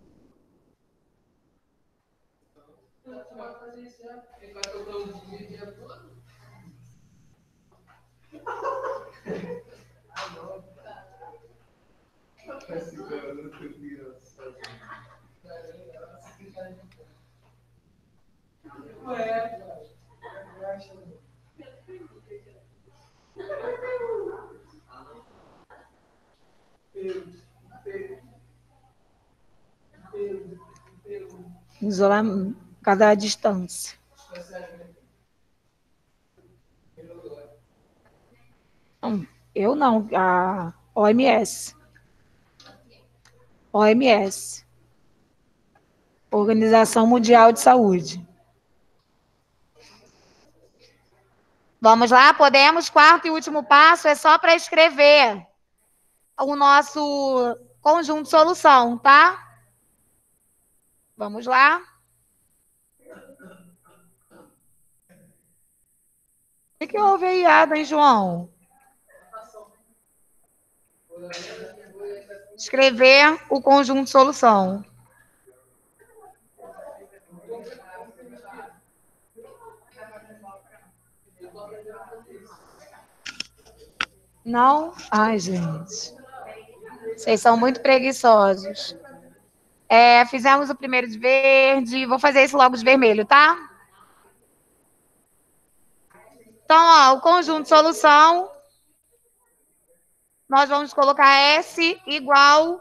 A: Isolamento, cada distância. Eu não, a OMS. OMS. Organização Mundial de Saúde. Vamos lá, podemos? Quarto e último passo é só para escrever o nosso conjunto de solução, tá? Vamos lá. O que houve aí, Ada, hein, João? Escrever o conjunto de solução. Não? Ai, gente. Vocês são muito preguiçosos. Fizemos o primeiro de verde. Vou fazer esse logo de vermelho, tá? Então, ó, o conjunto de solução, nós vamos colocar S igual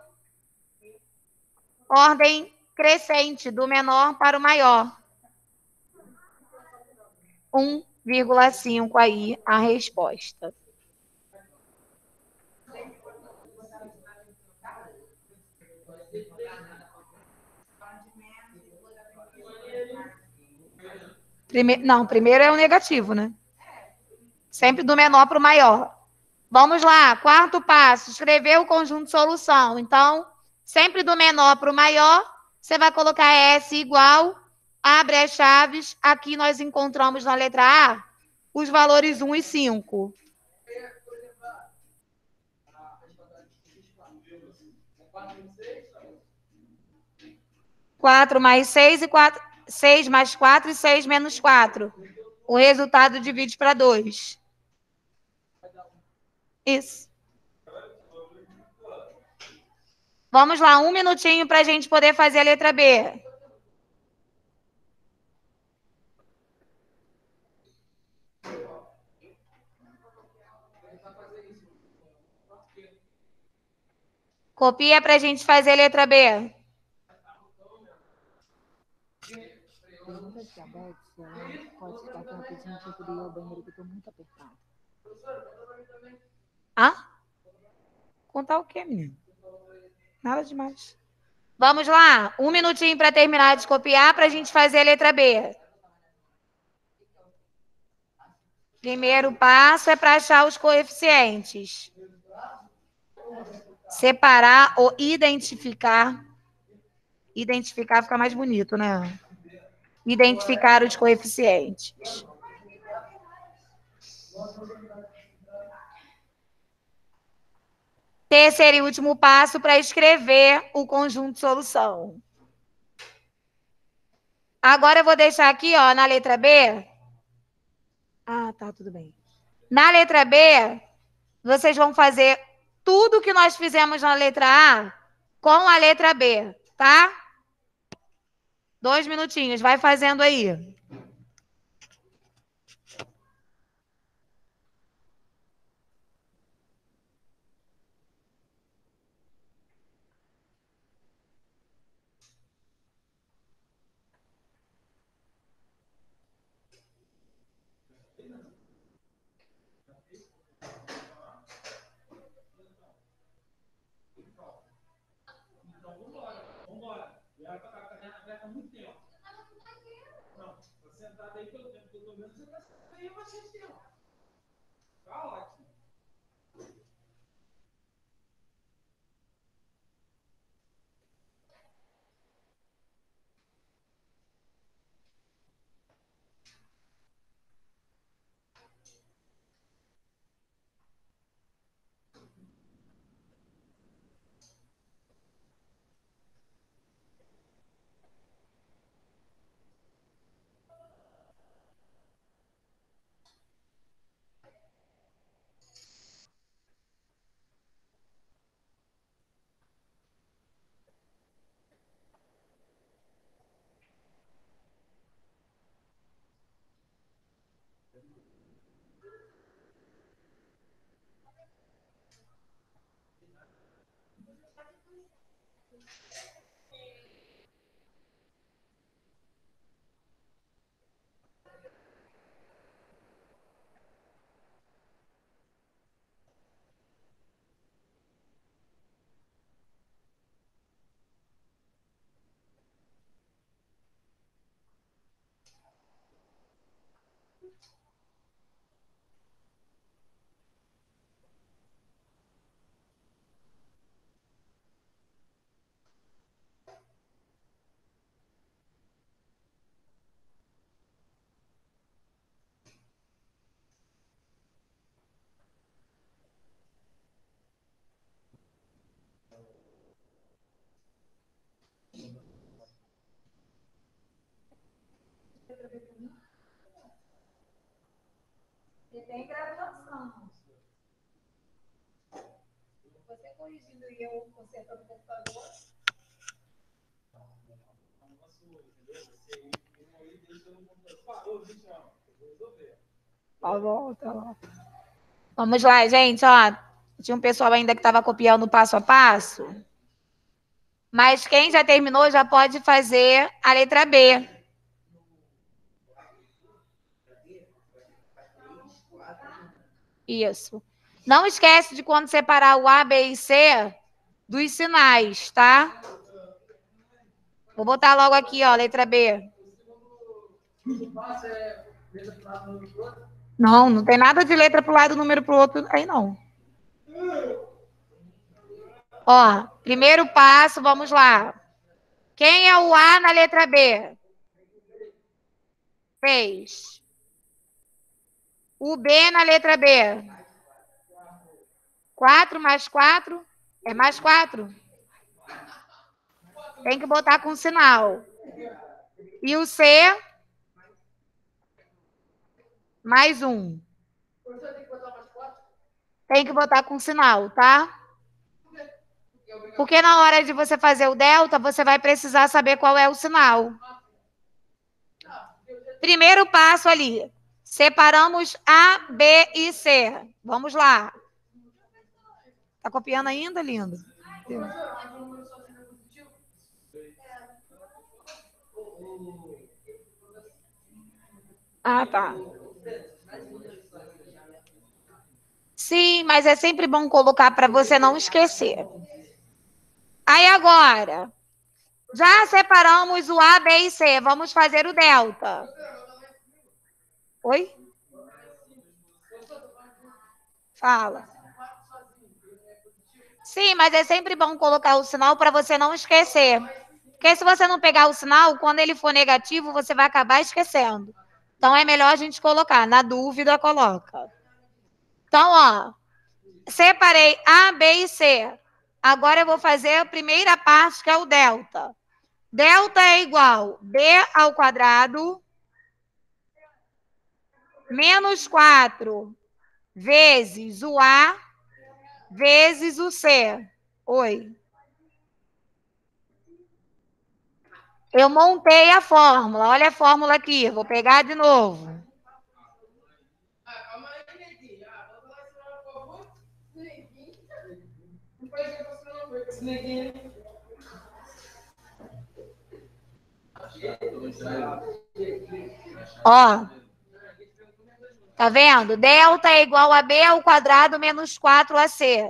A: ordem crescente, do menor para o maior. 1,5 aí a resposta. Primeiro é o negativo, né? Sempre do menor para o maior. Vamos lá, quarto passo, escrever o conjunto de solução. Então, sempre do menor para o maior, você vai colocar S igual, abre as chaves, aqui nós encontramos na letra A os valores 1 e 5. Quatro mais 6 e 4, 6 mais 4 e 6 menos 4. O resultado divide para 2. Isso. Vamos lá, 1 minutinho para a gente poder fazer a letra B. Copia para a gente fazer a letra B.
G: Pergunta se a Beth se ela pode ficar aqui rapidinho que eu queria ir ao banheiro que eu tô muito apertado.
A: Hã? Contar o quê, menino? Nada demais. Vamos lá. 1 minutinho para terminar de copiar para a gente fazer a letra B. Primeiro passo é para achar os coeficientes. Separar ou identificar. Identificar fica mais bonito, né? Identificar os coeficientes. Terceiro e último passo para escrever o conjunto de solução. Agora eu vou deixar aqui, ó, na letra B. Ah, tá, tudo bem. Na letra B, vocês vão fazer tudo que nós fizemos na letra A com a letra B, tá? 2 minutinhos, vai fazendo aí. Tem gravação. Você corrigindo e eu consertando o computador. Tá bom, tá bom. Vamos lá, gente, ó. Tinha um pessoal ainda que estava copiando passo a passo. Mas quem já terminou já pode fazer a letra B. Isso. Não esquece de quando separar o A, B e C dos sinais, tá? Vou botar logo aqui, ó, letra B. Não, não tem nada de letra para um lado, número para o outro, aí não. Ó, primeiro passo, vamos lá. Quem é o A na letra B? 6. O B na letra B. 4 mais 4 é mais 4. Tem que botar com sinal. E o C? Mais 1. Tem que botar com sinal, tá? Porque na hora de você fazer o delta, você vai precisar saber qual é o sinal. Primeiro passo ali. Separamos A, B e C. Vamos lá. Tá copiando ainda, lindo? Ah, tá. Sim, mas é sempre bom colocar para você não esquecer. Aí agora, já separamos o A, B e C. Vamos fazer o delta. Oi? Fala. Sim, mas é sempre bom colocar o sinal para você não esquecer. Porque se você não pegar o sinal, quando ele for negativo, você vai acabar esquecendo. Então, é melhor a gente colocar. Na dúvida, coloca. Então, ó, separei A, B e C. Agora eu vou fazer a primeira parte, que é o delta. Delta é igual B ao quadrado menos 4 vezes o A vezes o C. Oi. Eu montei a fórmula. Olha a fórmula aqui. Vou pegar de novo. Ó. Tá vendo? Delta é igual a B ao quadrado menos 4AC.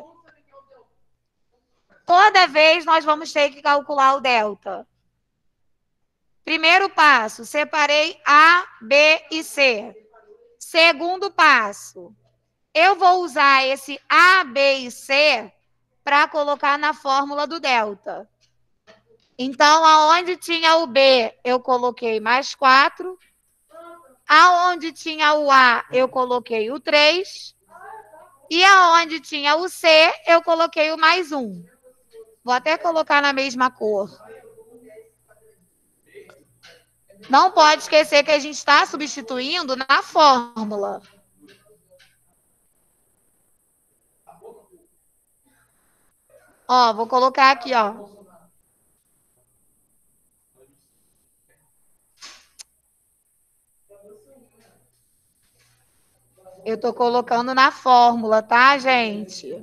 A: Toda vez nós vamos ter que calcular o delta. Primeiro passo, separei A, B e C. Segundo passo, eu vou usar esse A, B e C para colocar na fórmula do delta. Então, aonde tinha o B, eu coloquei mais 4. Aonde tinha o A, eu coloquei o 3. E aonde tinha o C, eu coloquei o mais 1. Vou até colocar na mesma cor. Não pode esquecer que a gente está substituindo na fórmula. Ó, vou colocar aqui, ó. Eu estou colocando na fórmula, tá, gente?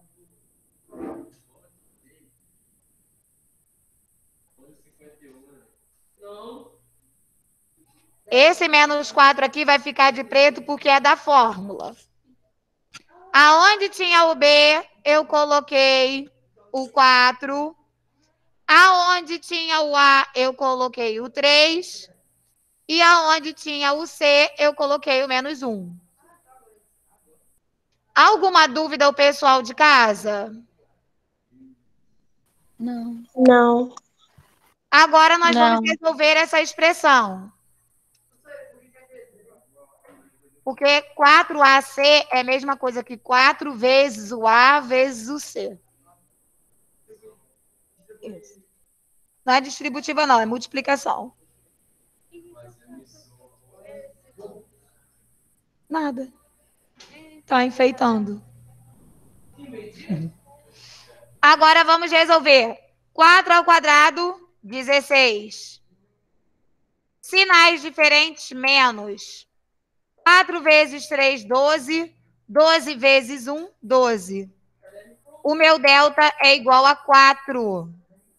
A: Esse menos 4 aqui vai ficar de preto porque é da fórmula. Aonde tinha o B, eu coloquei o 4. Aonde tinha o A, eu coloquei o 3. E aonde tinha o C, eu coloquei o menos 1. Alguma dúvida, o pessoal de casa?
D: Não. Não.
A: Agora nós vamos resolver essa expressão. Porque 4AC é a mesma coisa que 4 vezes o A vezes o C. Isso. Não é distributiva, não, é multiplicação. Nada. Tá enfeitando. Agora vamos resolver. 4 ao quadrado, 16. Sinais diferentes, menos. 4 vezes 3, 12. 12 vezes 1, 12. O meu delta é igual a 4.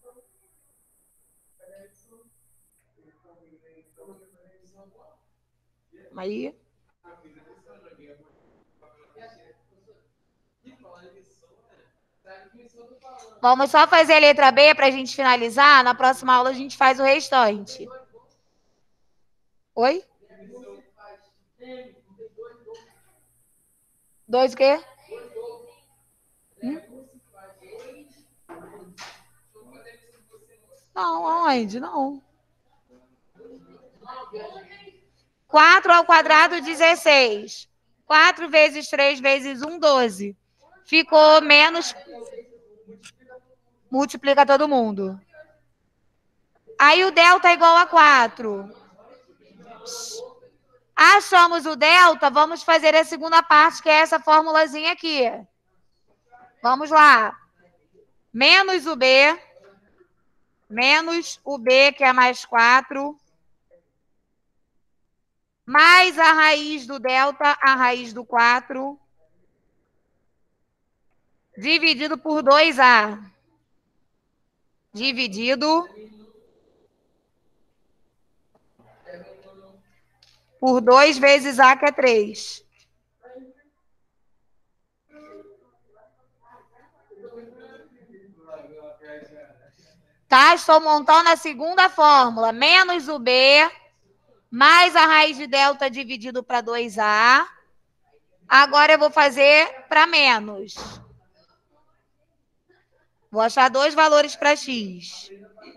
A: Aí. Vamos só fazer a letra B para a gente finalizar. Na próxima aula a gente faz o restante. Oi? 2 o quê? Não, aonde? Não. 4 ao quadrado, 16. 4 vezes 3 vezes 1, 12. Ficou menos... Multiplica todo mundo. Aí o delta é igual a 4. Achamos o delta, vamos fazer a segunda parte, que é essa formulazinha aqui. Vamos lá. Menos o B, que é mais 4, mais a raiz do delta, a raiz do 4, dividido por 2A. Dividido por 2 vezes A, que é 3. Tá? Estou montando a segunda fórmula. Menos o B, mais a raiz de delta dividido para 2A. Agora eu vou fazer para menos. Vou achar 2 valores para x.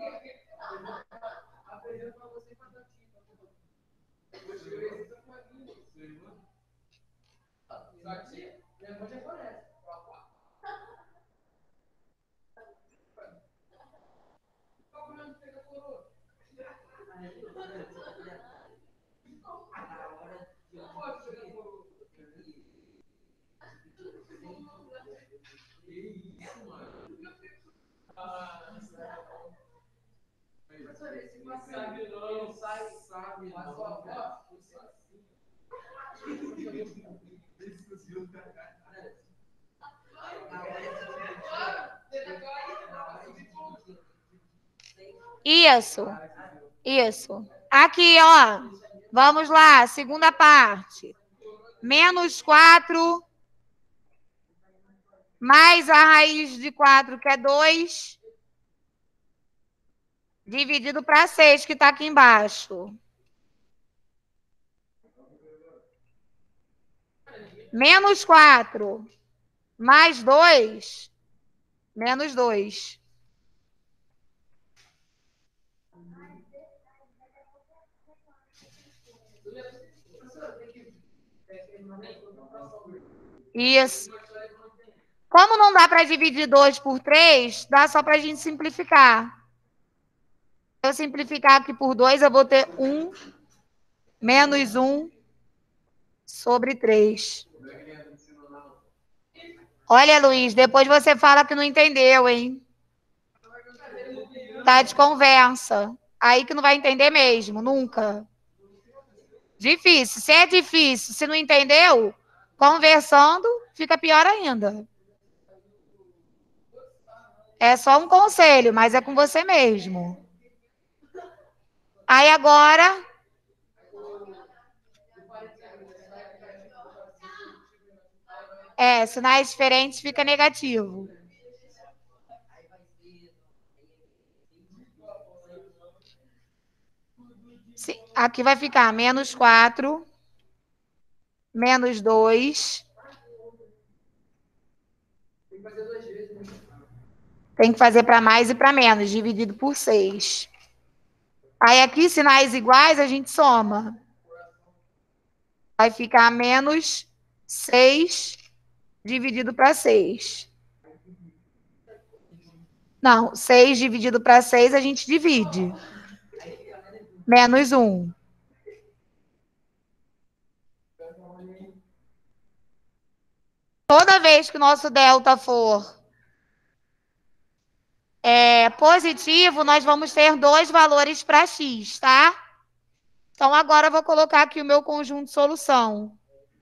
A: Isso. Aqui, ó. Vamos lá, segunda parte. Menos 4, mais a raiz de 4, que é 2, dividido para 6, que está aqui embaixo. Menos 4, mais 2, menos 2. Isso. Como não dá para dividir 2 por 3, dá só para a gente simplificar. Se eu simplificar aqui por 2, eu vou ter 1 menos 1 sobre 3. Olha, Luiz, depois você fala que não entendeu, hein? Tá de conversa. Aí que não vai entender mesmo, nunca. Difícil. Se é difícil, se não entendeu, conversando, fica pior ainda. É só um conselho, mas é com você mesmo. Aí agora... sinais diferentes fica negativo. Sim, aqui vai ficar menos 4, menos 2. Tem que fazer para mais e para menos, dividido por 6. Aí aqui, sinais iguais, a gente soma. Vai ficar menos 6 dividido para 6. Não, 6 dividido para 6 a gente divide. Menos 1. Toda vez que o nosso delta for positivo, nós vamos ter 2 valores para x, tá? Então, agora eu vou colocar aqui o meu conjunto de solução.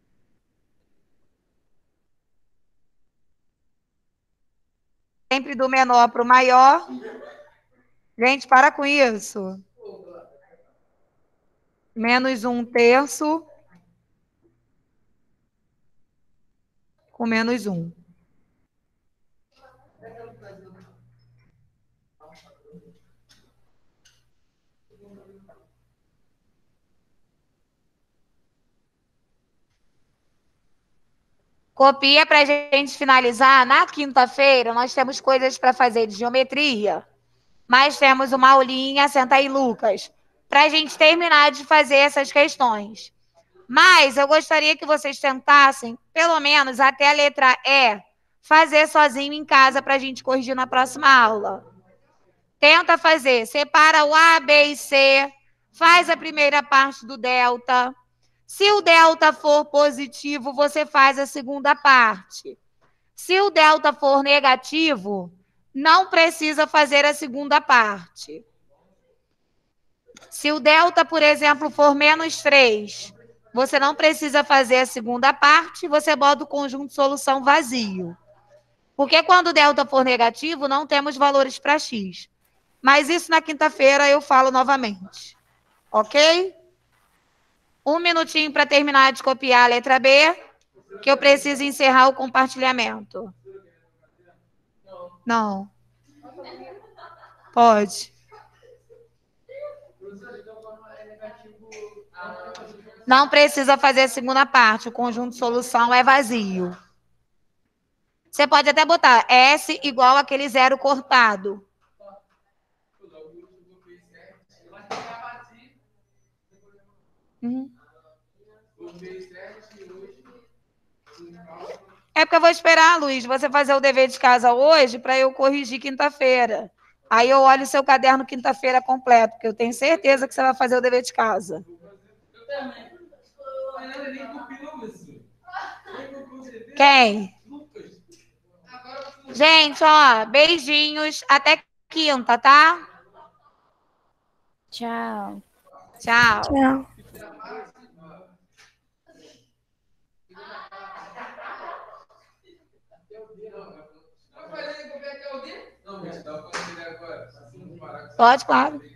A: Sempre do menor para o maior. Gente, para com isso. Menos 1/3 com menos 1. Copia para a gente finalizar. Na quinta-feira, nós temos coisas para fazer de geometria. Mas temos uma aulinha, senta aí, Lucas, para a gente terminar de fazer essas questões. Mas eu gostaria que vocês tentassem, pelo menos até a letra E, fazer sozinho em casa para a gente corrigir na próxima aula. Tenta fazer. Separa o A, B e C. Faz a primeira parte do delta. Se o delta for positivo, você faz a segunda parte. Se o delta for negativo, não precisa fazer a segunda parte. Se o delta, por exemplo, for menos 3, você não precisa fazer a segunda parte, você bota o conjunto de solução vazio. Porque quando o delta for negativo, não temos valores para x. Mas isso na quinta-feira eu falo novamente. Ok? 1 minutinho para terminar de copiar a letra B, que eu preciso encerrar o compartilhamento. Não. Pode. Não precisa fazer a segunda parte, o conjunto de solução é vazio. Você pode até botar S igual aquele zero cortado. É porque eu vou esperar, Luiz, você fazer o dever de casa hoje para eu corrigir quinta-feira. Aí eu olho o seu caderno quinta-feira completo, porque eu tenho certeza que você vai fazer o dever de casa. Quem? Gente, ó, beijinhos. Até quinta, tá?
D: Tchau.
A: Tchau.
D: Tchau.
A: Pode, claro.